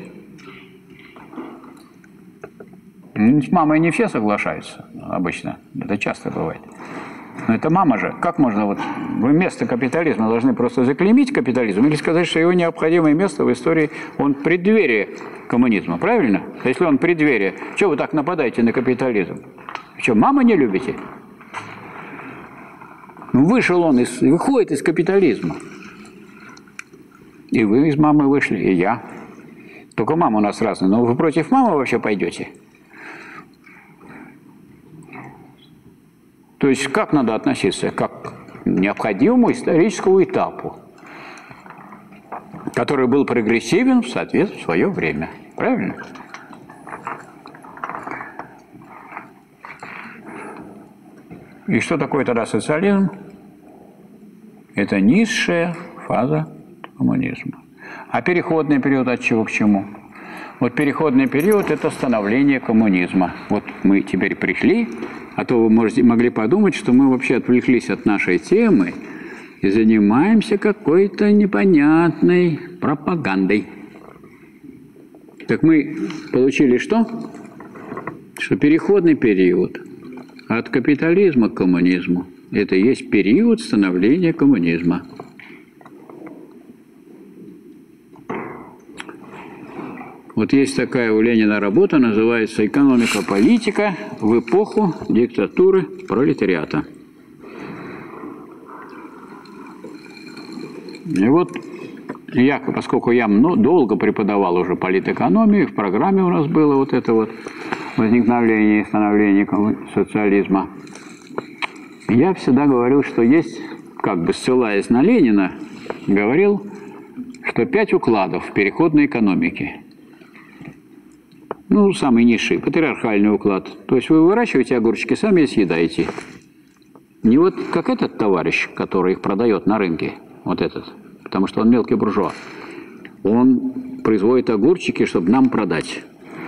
С мамой не все соглашаются обычно. Это часто бывает. Но это мама же. Как можно вот вместо капитализма должны просто заклеймить капитализм или сказать, что его необходимое место в истории, он преддверие коммунизма, правильно? Если он преддверие, что вы так нападаете на капитализм? Что, маму не любите? Ну, вышел он, из, выходит из капитализма. И вы из мамы вышли, и я. Только мама у нас разная. Но вы против мамы вообще пойдете? То есть как надо относиться? Как к необходимому историческому этапу, который был прогрессивен в соответствии в свое время. Правильно? И что такое тогда социализм? Это низшая фаза коммунизма. А переходный период от чего к чему? Вот переходный период – это становление коммунизма. Вот мы теперь пришли, а то вы можете, могли подумать, что мы вообще отвлеклись от нашей темы и занимаемся какой-то непонятной пропагандой. Так мы получили что? Что переходный период от капитализма к коммунизму – это и есть период становления коммунизма. Вот есть такая у Ленина работа, называется «Экономика-политика в эпоху диктатуры пролетариата». И вот я, поскольку я долго преподавал уже политэкономию, в программе у нас было вот это вот возникновение и становление социализма, я всегда говорил, что есть, как бы ссылаясь на Ленина, говорил, что пять укладов в переходной экономике. Ну, самый низший, патриархальный уклад. То есть вы выращиваете огурчики, сами и съедаете. Не вот как этот товарищ, который их продает на рынке, вот этот, потому что он мелкий буржуа. Он производит огурчики, чтобы нам продать.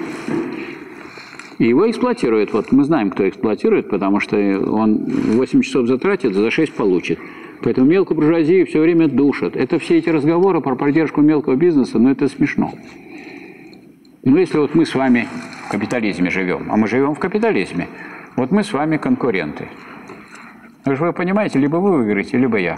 И его эксплуатируют. Вот мы знаем, кто эксплуатирует, потому что он восемь часов затратит, за шесть получит. Поэтому мелкую буржуазию все время душат. Это все эти разговоры про поддержку мелкого бизнеса, но это смешно. Ну, если вот мы с вами в капитализме живем, а мы живем в капитализме, вот мы с вами конкуренты. Вы же вы понимаете, либо вы выиграете, либо я.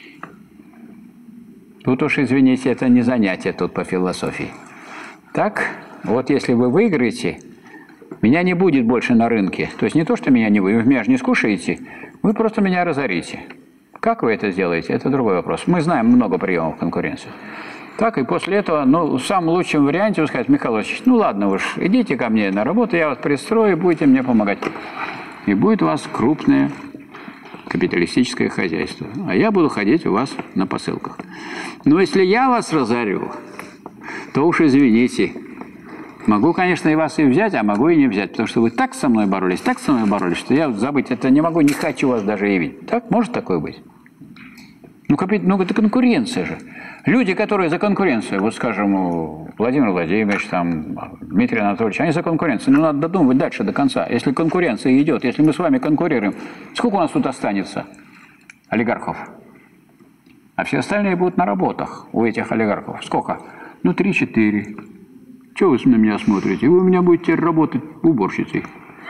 Тут уж, извините, это не занятие тут по философии. Так, вот если вы выиграете, меня не будет больше на рынке. То есть не то, что меня не вы, вы меня же не скушаете, вы просто меня разорите. Как вы это сделаете, это другой вопрос. Мы знаем много приемов конкуренции. Так, и после этого, ну, в самом лучшем варианте вы скажете: Михаил Васильевич, ну ладно уж, идите ко мне на работу, я вас пристрою, будете мне помогать. И будет у вас крупное капиталистическое хозяйство. А я буду ходить у вас на посылках. Но если я вас разорю, то уж извините, Могу, конечно, и вас и взять, а могу и не взять, потому что вы так со мной боролись, так со мной боролись, что я забыть это не могу, не хочу вас даже явить. Так? Может такое быть? Ну, ну, это конкуренция же. Люди, которые за конкуренцию, вот, скажем, Владимир Владимирович, там, Дмитрий Анатольевич, они за конкуренцию. Но надо додумывать дальше до конца. Если конкуренция идет, если мы с вами конкурируем, сколько у нас тут останется олигархов? А все остальные будут на работах у этих олигархов. Сколько? Ну, три-четыре. Чего вы на меня смотрите? Вы у меня будете работать уборщицей.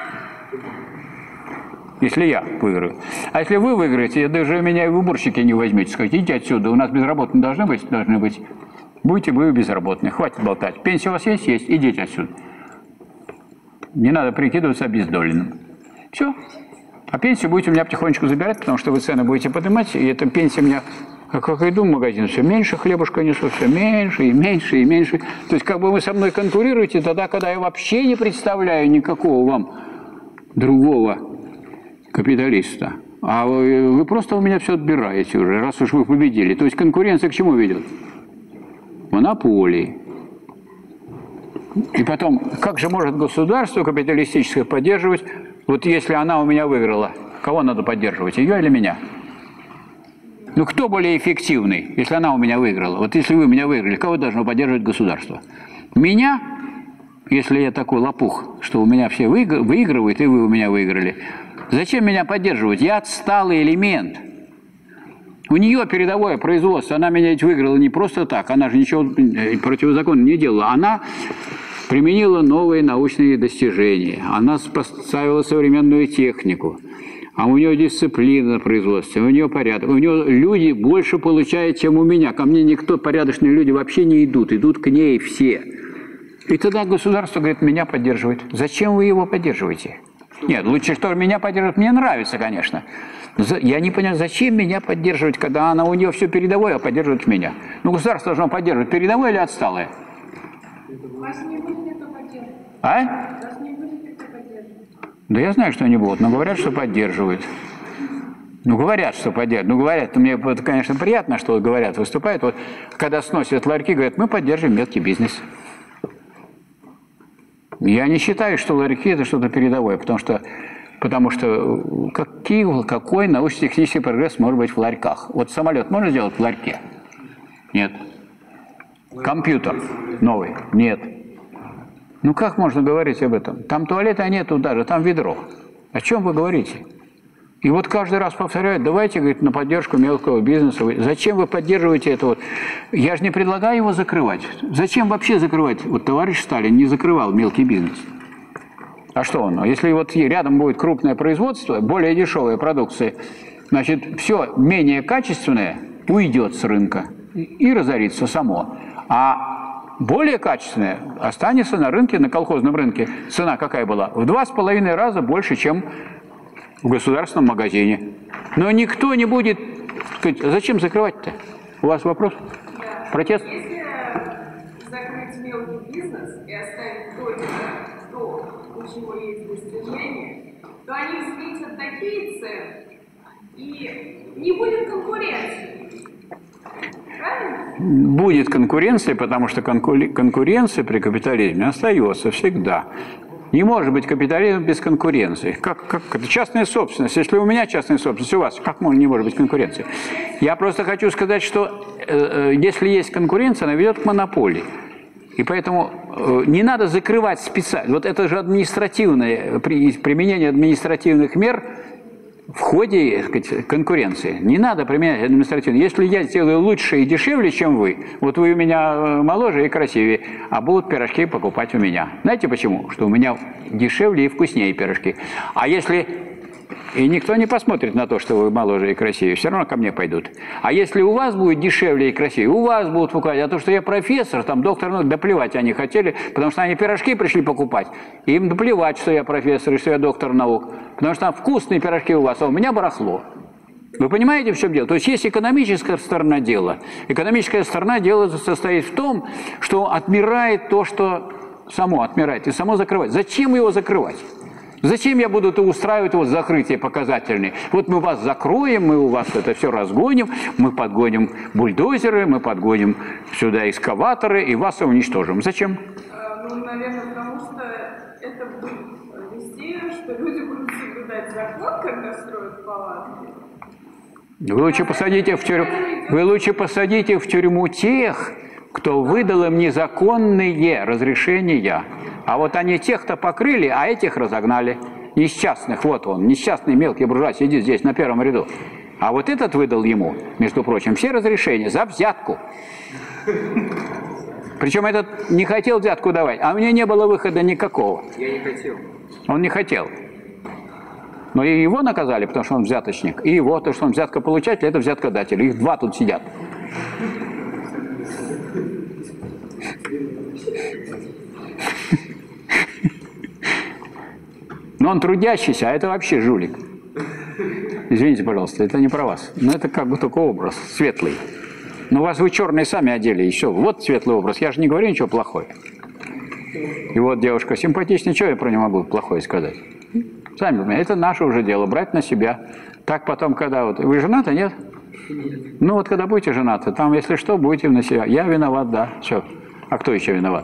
Если я выиграю. А если вы выиграете, даже меня и в уборщики не возьмете. Скажите, идите отсюда, у нас безработные должны быть? Должны быть. Будете вы безработные, хватит болтать. Пенсия у вас есть? Есть. Идите отсюда. Не надо прикидываться обездоленным. Все. А пенсию будете у меня потихонечку забирать, потому что вы цены будете поднимать, и эта пенсия у меня... Как, как иду в магазин, все меньше хлебушка несу, все меньше и меньше и меньше. То есть как бы вы со мной конкурируете тогда, когда я вообще не представляю никакого вам другого капиталиста. А вы, вы просто у меня все отбираете уже, раз уж вы победили. То есть конкуренция к чему ведет? Монополии. И потом, как же может государство капиталистическое поддерживать, вот если она у меня выиграла, кого надо поддерживать, ее или меня? Ну, кто более эффективный, если она у меня выиграла? Вот если вы меня выиграли, кого должно поддерживать государство? Меня, если я такой лопух, что у меня все выигрывают, и вы у меня выиграли. Зачем меня поддерживать? Я отсталый элемент. У нее передовое производство, она меня ведь выиграла не просто так, она же ничего противозаконного не делала. Она применила новые научные достижения, она поставила современную технику. А у нее дисциплина на производстве, у нее порядок. У нее люди больше получают, чем у меня. Ко мне никто, порядочные люди, вообще не идут. Идут к ней все. И тогда государство говорит, меня поддерживает. Зачем вы его поддерживаете? Нет, лучше, что меня поддерживает. Мне нравится, конечно. Я не понимаю, зачем меня поддерживать, когда она у нее все передовое, а поддерживает меня. Ну, государство должно поддерживать передовое или отсталое? Вас не будет это поддерживать. А? Вас не будет это поддерживать. Да я знаю, что они будут, но говорят, что поддерживают. Ну, говорят, что поддерживают. Ну, говорят, мне, это, конечно, приятно, что говорят, выступают. Вот, когда сносят ларьки, говорят, мы поддерживаем мелкий бизнес. Я не считаю, что ларьки – это что-то передовое, потому что, потому что какие, какой научно-технический прогресс может быть в ларьках? Вот самолет можно сделать в ларьке? Нет. Компьютер новый? Нет. Ну как можно говорить об этом? Там туалета нету даже, там ведро. О чем вы говорите? И вот каждый раз повторяют, давайте, говорит, на поддержку мелкого бизнеса. Зачем вы поддерживаете это? Вот? Я же не предлагаю его закрывать. Зачем вообще закрывать? Вот товарищ Сталин не закрывал мелкий бизнес. А что он? Если вот рядом будет крупное производство, более дешевая продукция, значит, все менее качественное уйдет с рынка и разорится само. А более качественное останется на рынке, на колхозном рынке. Цена какая была? В два с половиной раза больше, чем в государственном магазине. Но никто не будет сказать, зачем закрывать-то? У вас вопрос? Да. Протест? Если закрыть мелкий бизнес и оставить только то, у чего есть достижения, то они встретят такие цены, и не будет конкуренции. Правильно? Будет конкуренция, потому что конкуренция при капитализме остается всегда. Не может быть капитализм без конкуренции. Как, как это частная собственность. Если у меня частная собственность, у вас, как можно, не может быть конкуренции? Я просто хочу сказать, что э, если есть конкуренция, она ведет к монополии. И поэтому э, не надо закрывать специально. Вот это же административное, при, применение административных мер в ходе, так сказать, конкуренции. Не надо применять административные. Если я сделаю лучше и дешевле, чем вы, вот вы у меня моложе и красивее, а будут пирожки покупать у меня. Знаете почему? Что у меня дешевле и вкуснее пирожки. А если... И никто не посмотрит на то, что вы моложе и красивее, все равно ко мне пойдут. А если у вас будет дешевле и красивее, у вас будут покупать. А то, что я профессор, там доктор, ну, доплевать они хотели, потому что они пирожки пришли покупать. И им доплевать, что я профессор и что я доктор наук. Потому что там вкусные пирожки у вас, а у меня барахло. Вы понимаете, в чем дело? То есть есть экономическая сторона дела. Экономическая сторона дела состоит в том, что отмирает то, что само отмирает, и само закрывать. Зачем его закрывать? Зачем я буду устраивать вот закрытие показательные? Вот мы вас закроем, мы у вас это все разгоним, мы подгоним бульдозеры, мы подгоним сюда экскаваторы и вас уничтожим. Зачем? Ну, Ну, наверное, потому что это будет вести, что люди будут соблюдать закон, когда строят палатки. Вы лучше посадите в тюрьму, вы лучше посадите в тюрьму тех, кто выдал им незаконные разрешения. А вот они тех-то покрыли, а этих разогнали. Несчастных, вот он, несчастный мелкий буржуа сидит здесь на первом ряду. А вот этот выдал ему, между прочим, все разрешения за взятку. Причем этот не хотел взятку давать, а у меня не было выхода никакого. Я не хотел. Он не хотел. Но и его наказали, потому что он взяточник. И его, то, что он взяткополучатель, это взяткодатель. Их два тут сидят. Но он трудящийся, а это вообще жулик. Извините, пожалуйста, это не про вас. Но это как бы только образ, светлый. Но вас вы черные сами одели, и все. Вот светлый образ. Я же не говорю ничего плохое. И вот девушка симпатичная, что я про нее могу плохое сказать? Сами понимаете, это наше уже дело, брать на себя. Так потом, когда вот... Вы женаты, нет? Нет. Ну вот когда будете женаты, там, если что, будете на себя. Я виноват, да, все. А кто еще виноват?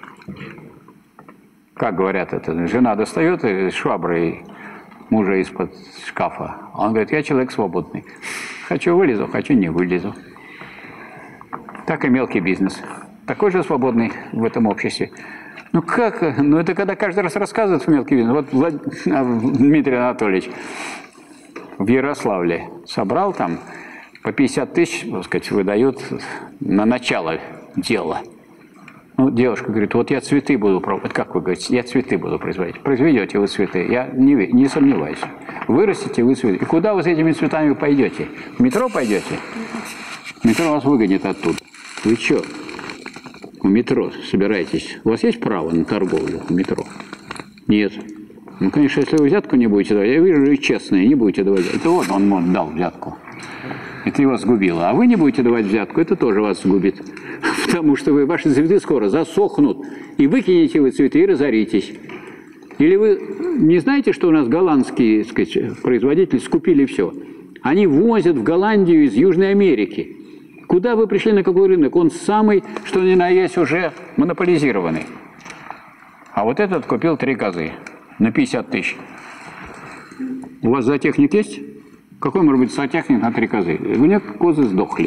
Как говорят это? Жена достает из швабры мужа из-под шкафа. Он говорит, я человек свободный. Хочу вылезу, хочу не вылезу. Так и мелкий бизнес. Такой же свободный в этом обществе. Ну как? Ну это когда каждый раз рассказывают в мелкий бизнес. Вот Влад... Дмитрий Анатольевич в Ярославле собрал там по пятьдесят тысяч, так сказать, выдают на начало дела. Ну, девушка говорит, вот я цветы буду пробовать. Как вы говорите? Я цветы буду производить. Произведете вы цветы, я не, не сомневаюсь. Вырастите вы цветы. И куда вы с этими цветами пойдете? В метро пойдете? Метро вас выгонит оттуда. Вы что? В метро собираетесь? У вас есть право на торговлю в метро? Нет. Ну, конечно, если вы взятку не будете давать, я вижу, и честные, не будете давать. Это вот он, он дал взятку. Это его сгубило. А вы не будете давать взятку, это тоже вас сгубит. Потому что вы, ваши цветы скоро засохнут, и выкинете вы цветы и разоритесь. Или вы не знаете, что у нас голландские, так сказать, производители скупили все? Они возят в Голландию из Южной Америки. Куда вы пришли, на какой рынок? Он самый, что ни на есть, уже монополизированный. А вот этот купил три козы на пятьдесят тысяч. У вас зоотехник есть? Какой может быть зоотехник на три козы? У меня козы сдохли.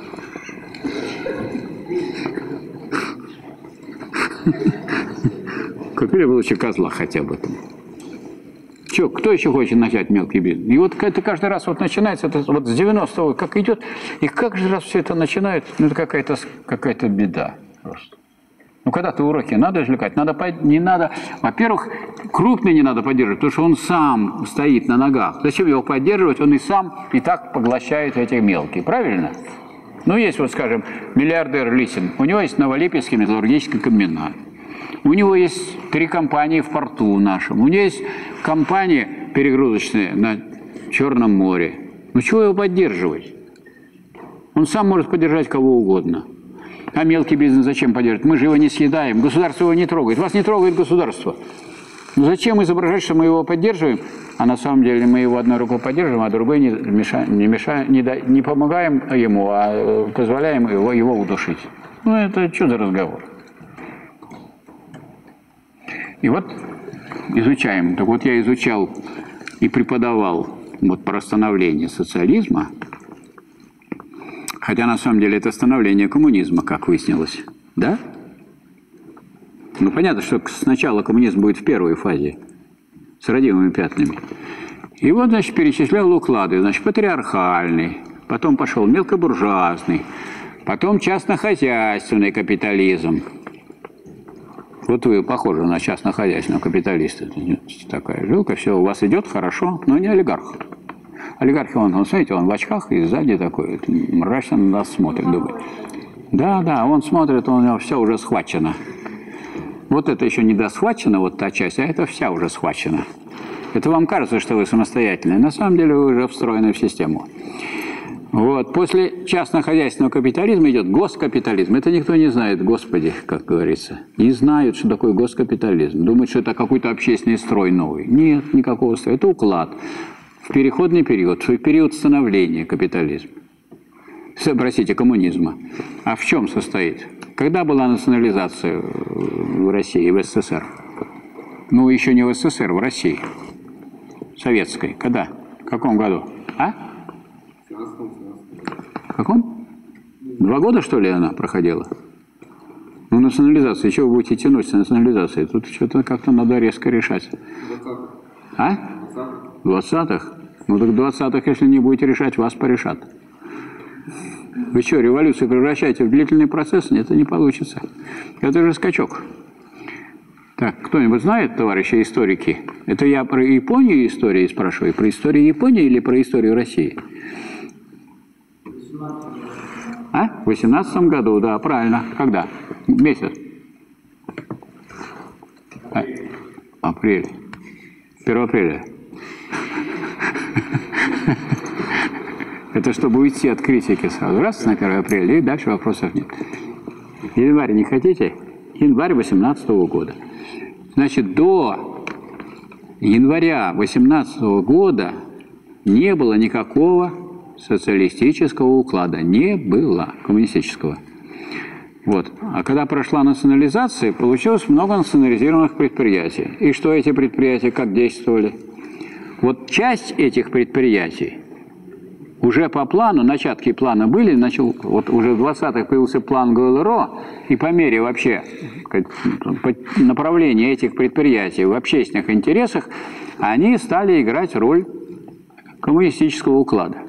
Купили бы лучше козла хотя бы. Че, кто еще хочет начать мелкий бизнес? И вот это каждый раз вот начинается, это вот с девяностого как идет, и каждый раз все это начинает, ну это какая-то какая-то беда просто. Ну когда-то уроки надо извлекать, надо, не надо, во-первых, крупный не надо поддерживать, потому что он сам стоит на ногах. Зачем его поддерживать? Он и сам и так поглощает эти мелкие, правильно? Ну есть вот, скажем, миллиардер Лисин, у него есть Новолипецкий металлургический комбинат. У него есть три компании в порту нашем. У него есть компания перегрузочная на Черном море. Ну чего его поддерживать? Он сам может поддержать кого угодно. А мелкий бизнес зачем поддерживать? Мы же его не съедаем. Государство его не трогает. Вас не трогает государство. Ну зачем изображать, что мы его поддерживаем, а на самом деле мы его одной рукой поддерживаем, а другой не, мешаем, не, мешаем, не, да, не помогаем ему, а позволяем его, его удушить. Ну это что за разговор? И вот изучаем. Так вот я изучал и преподавал вот про становление социализма, хотя на самом деле это становление коммунизма, как выяснилось. Да? Ну понятно, что сначала коммунизм будет в первой фазе, с родимыми пятнами. И вот, значит, перечислял уклады. Значит, патриархальный, потом пошел мелкобуржуазный, потом частнохозяйственный капитализм. Вот вы похожи на частнохозяйственного капиталиста. Такая жилка, все у вас идет хорошо, но не олигарх. Олигарх, он, он, смотрите, он в очках и сзади такой, мрачно на нас смотрит, думает. Да, да, он смотрит, у него все уже схвачено. Вот это еще не досхвачено, вот та часть, а это вся уже схвачена. Это вам кажется, что вы самостоятельны. На самом деле вы уже встроены в систему. Вот. После частнохозяйственного капитализма идет госкапитализм. Это никто не знает, господи, как говорится. Не знают, что такое госкапитализм. Думают, что это какой-то общественный строй новый. Нет, никакого строя. Это уклад в переходный период, в период становления капитализма. Простите, коммунизма. А в чем состоит? Когда была национализация в России, в СССР? Ну, еще не в СССР, в России. Советской. Когда? В каком году? А? В каком? Два года, что ли, она проходила? Ну, национализация. Чего вы будете тянуть с национализацией? Тут что-то как-то надо резко решать. А? В двадцатых? Ну, так в двадцатых, если не будете решать, вас порешат. Вы что, революцию превращаете в длительный процесс? Нет, это не получится. Это же скачок. Так, кто-нибудь знает, товарищи историки? Это я про Японию истории спрашиваю? Про историю Японии или про историю России? А? В восемнадцатом году, да, правильно. Когда? Месяц? А? Апрель. первого апреля. Это чтобы уйти от критики сразу. Раз на первое апреля, и дальше вопросов нет. Январь не хотите? Январь восемнадцатого года. Значит, до января восемнадцатого года не было никакого социалистического уклада. Не было коммунистического. Вот. А когда прошла национализация, получилось много национализированных предприятий. И что эти предприятия как действовали? Вот часть этих предприятий уже по плану, начатки плана были, начал, вот уже в двадцатых появился план ГЛРО, и по мере вообще направления этих предприятий в общественных интересах, они стали играть роль коммунистического уклада.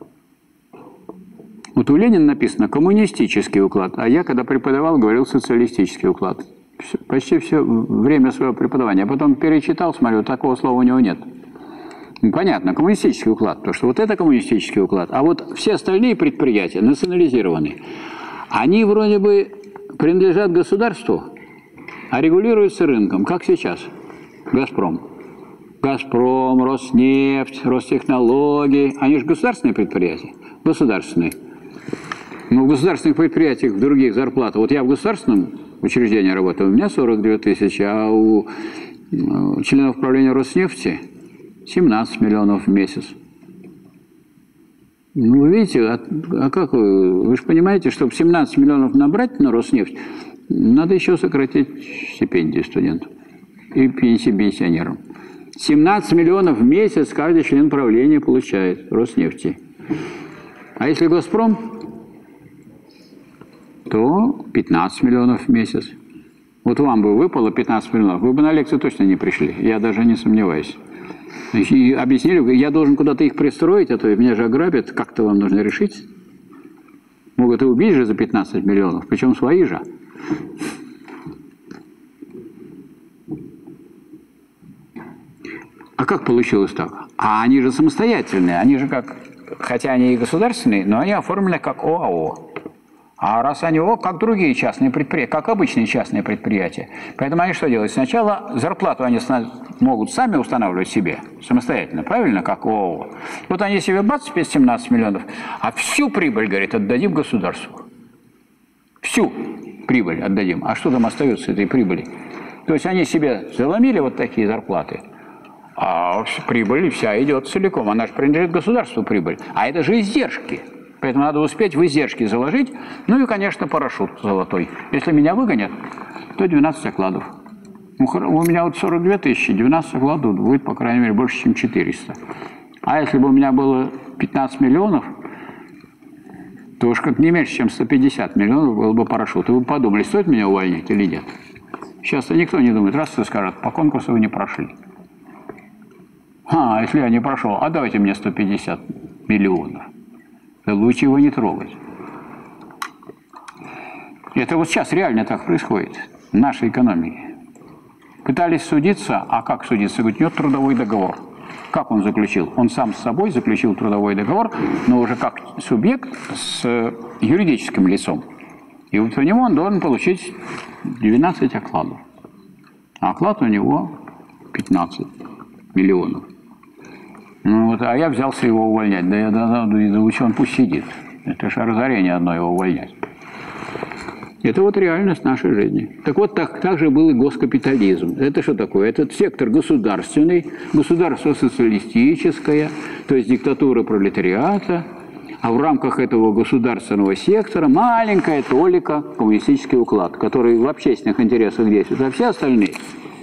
Вот у Ленина написано «коммунистический уклад», а я, когда преподавал, говорил «социалистический уклад». Все, почти все время своего преподавания. А потом перечитал, смотрю, такого слова у него нет. Понятно, коммунистический уклад, потому что вот это коммунистический уклад, а вот все остальные предприятия национализированы. Они вроде бы принадлежат государству, а регулируются рынком, как сейчас. «Газпром». «Газпром», «Роснефть», «Ростехнологии». Они же государственные предприятия? Государственные. Но в государственных предприятиях в других зарплата. Вот я в государственном учреждении работаю, у меня сорок две тысячи, а у членов правления Роснефти семнадцать миллионов в месяц. Ну, вы видите, а, а как вы? Вы же понимаете, чтобы семнадцать миллионов набрать на Роснефть, надо еще сократить стипендии студентам и пенсии пенсионерам. семнадцать миллионов в месяц каждый член правления получает Роснефти. А если «Газпром», то пятнадцать миллионов в месяц. Вот вам бы выпало пятнадцать миллионов, вы бы на лекцию точно не пришли, я даже не сомневаюсь. И объяснили, я должен куда-то их пристроить, а то меня же ограбят, как-то вам нужно решить. Могут и убить же за пятнадцать миллионов, причем свои же. А как получилось так? А они же самостоятельные, они же как, хотя они и государственные, но они оформлены как ОАО. А раз они ОАО, как другие частные предприятия, как обычные частные предприятия. Поэтому они что делают? Сначала зарплату они могут сами устанавливать себе, самостоятельно, правильно, как ОАО. Вот они себе бац, семнадцать миллионов, а всю прибыль, говорит, отдадим государству. Всю прибыль отдадим. А что там остается этой прибыли? То есть они себе заломили вот такие зарплаты, а прибыль вся идет целиком. Она же принадлежит государству, прибыль. А это же издержки. Поэтому надо успеть в издержки заложить. Ну и, конечно, парашют золотой. Если меня выгонят, то двенадцать окладов. У меня вот сорок две тысячи, двенадцать окладов будет, по крайней мере, больше, чем четыреста. А если бы у меня было пятнадцать миллионов, то уж как не меньше, чем сто пятьдесят миллионов был бы парашют. И вы подумали, стоит меня увольнять или нет? Сейчас-то никто не думает. Раз и скажет, по конкурсу вы не прошли. А, если я не прошел, а давайте мне сто пятьдесят миллионов. Лучше его не трогать. Это вот сейчас реально так происходит в нашей экономике. Пытались судиться, а как судиться? Говорит, нет, трудовой договор. Как он заключил? Он сам с собой заключил трудовой договор, но уже как субъект с юридическим лицом. И вот по нему он должен получить двенадцать окладов. А оклад у него пятнадцать миллионов. Ну вот, а я взялся его увольнять. Да я да, да, да, лучше он пусть сидит. Это же разорение одно его увольнять. Это вот реальность нашей жизни. Так вот, так, так же был и госкапитализм. Это что такое? Это сектор государственный, государство социалистическое, то есть диктатура пролетариата. А в рамках этого государственного сектора маленькая толика коммунистический уклад, который в общественных интересах действует, а все остальные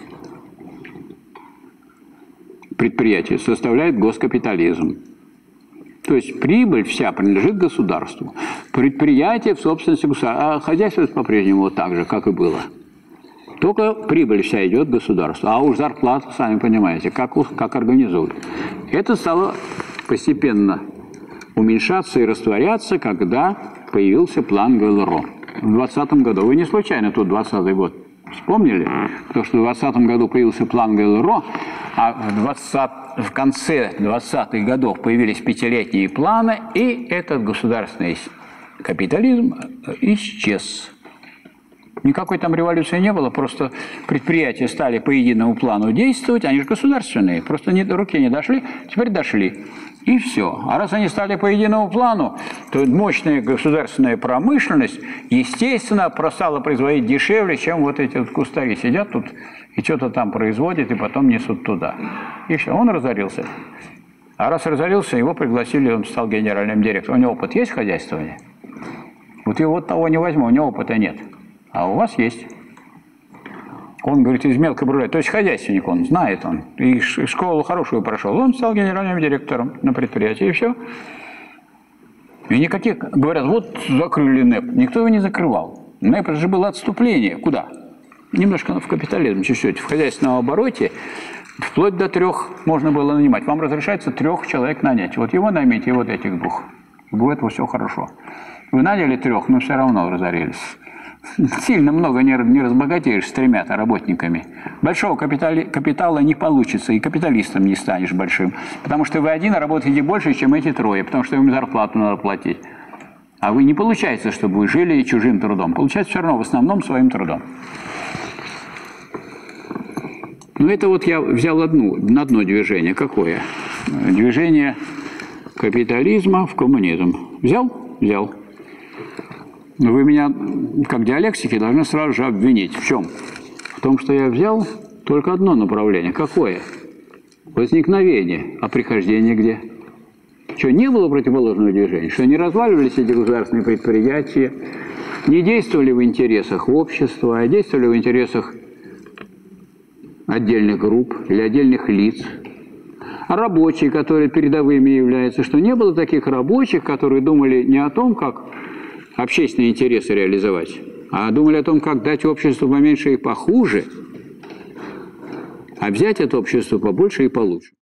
предприятия составляют госкапитализм. То есть прибыль вся принадлежит государству. Предприятие в собственности государства, а хозяйство по-прежнему вот так же, как и было. Только прибыль вся идет государству, а уж зарплата, сами понимаете, как, как организуют. Это стало постепенно уменьшаться и растворяться, когда появился план ГЛРО. В двадцатом году, вы не случайно тут двадцатый год вспомнили, потому что в двадцатом году появился план ГЛРО, а в, двадцатом, в конце двадцатых годов появились пятилетние планы, и этот государственный капитализм исчез. Никакой там революции не было, просто предприятия стали по единому плану действовать, они же государственные, просто не, руки не дошли, теперь дошли. И все. А раз они стали по единому плану, то мощная государственная промышленность, естественно, стала производить дешевле, чем вот эти вот кустари сидят тут и что-то там производят, и потом несут туда. И все, он разорился. А раз разорился, его пригласили, он стал генеральным директором. У него опыт есть в хозяйствовании? Вот его вот того не возьму, у него опыта нет. А у вас есть. Он, говорит, из мелкой буржуазии. То есть хозяйственник он, знает он. И школу хорошую прошел. Он стал генеральным директором на предприятии, и все. И никаких, говорят, вот закрыли НЭП. Никто его не закрывал. НЭП это же было отступление. Куда? Немножко в капитализм, чуть-чуть. В хозяйственном обороте вплоть до трех можно было нанимать. Вам разрешается трех человек нанять. Вот его наймите, и вот этих двух. И будет все хорошо. Вы наняли трех, но все равно разорились. Сильно много не, не разбогатеешь с тремя-то работниками. Большого капитали, капитала не получится, и капиталистом не станешь большим. Потому что вы один работаете больше, чем эти трое, потому что им зарплату надо платить. А вы не получается, чтобы вы жили чужим трудом. Получается все равно в основном своим трудом. Ну это вот я взял одну, на одно движение. Какое? Движение капитализма в коммунизм. Взял? Взял. Но вы меня, как диалектики, должны сразу же обвинить. В чем? В том, что я взял только одно направление. Какое? Возникновение. А прихождение где? Что, не было противоположного движения? Что, не разваливались эти государственные предприятия? Не действовали в интересах общества, а действовали в интересах отдельных групп или отдельных лиц? А рабочие, которые передовыми являются, что не было таких рабочих, которые думали не о том, как общественные интересы реализовать, а думали о том, как дать обществу поменьше и похуже, а взять от общества побольше и получше.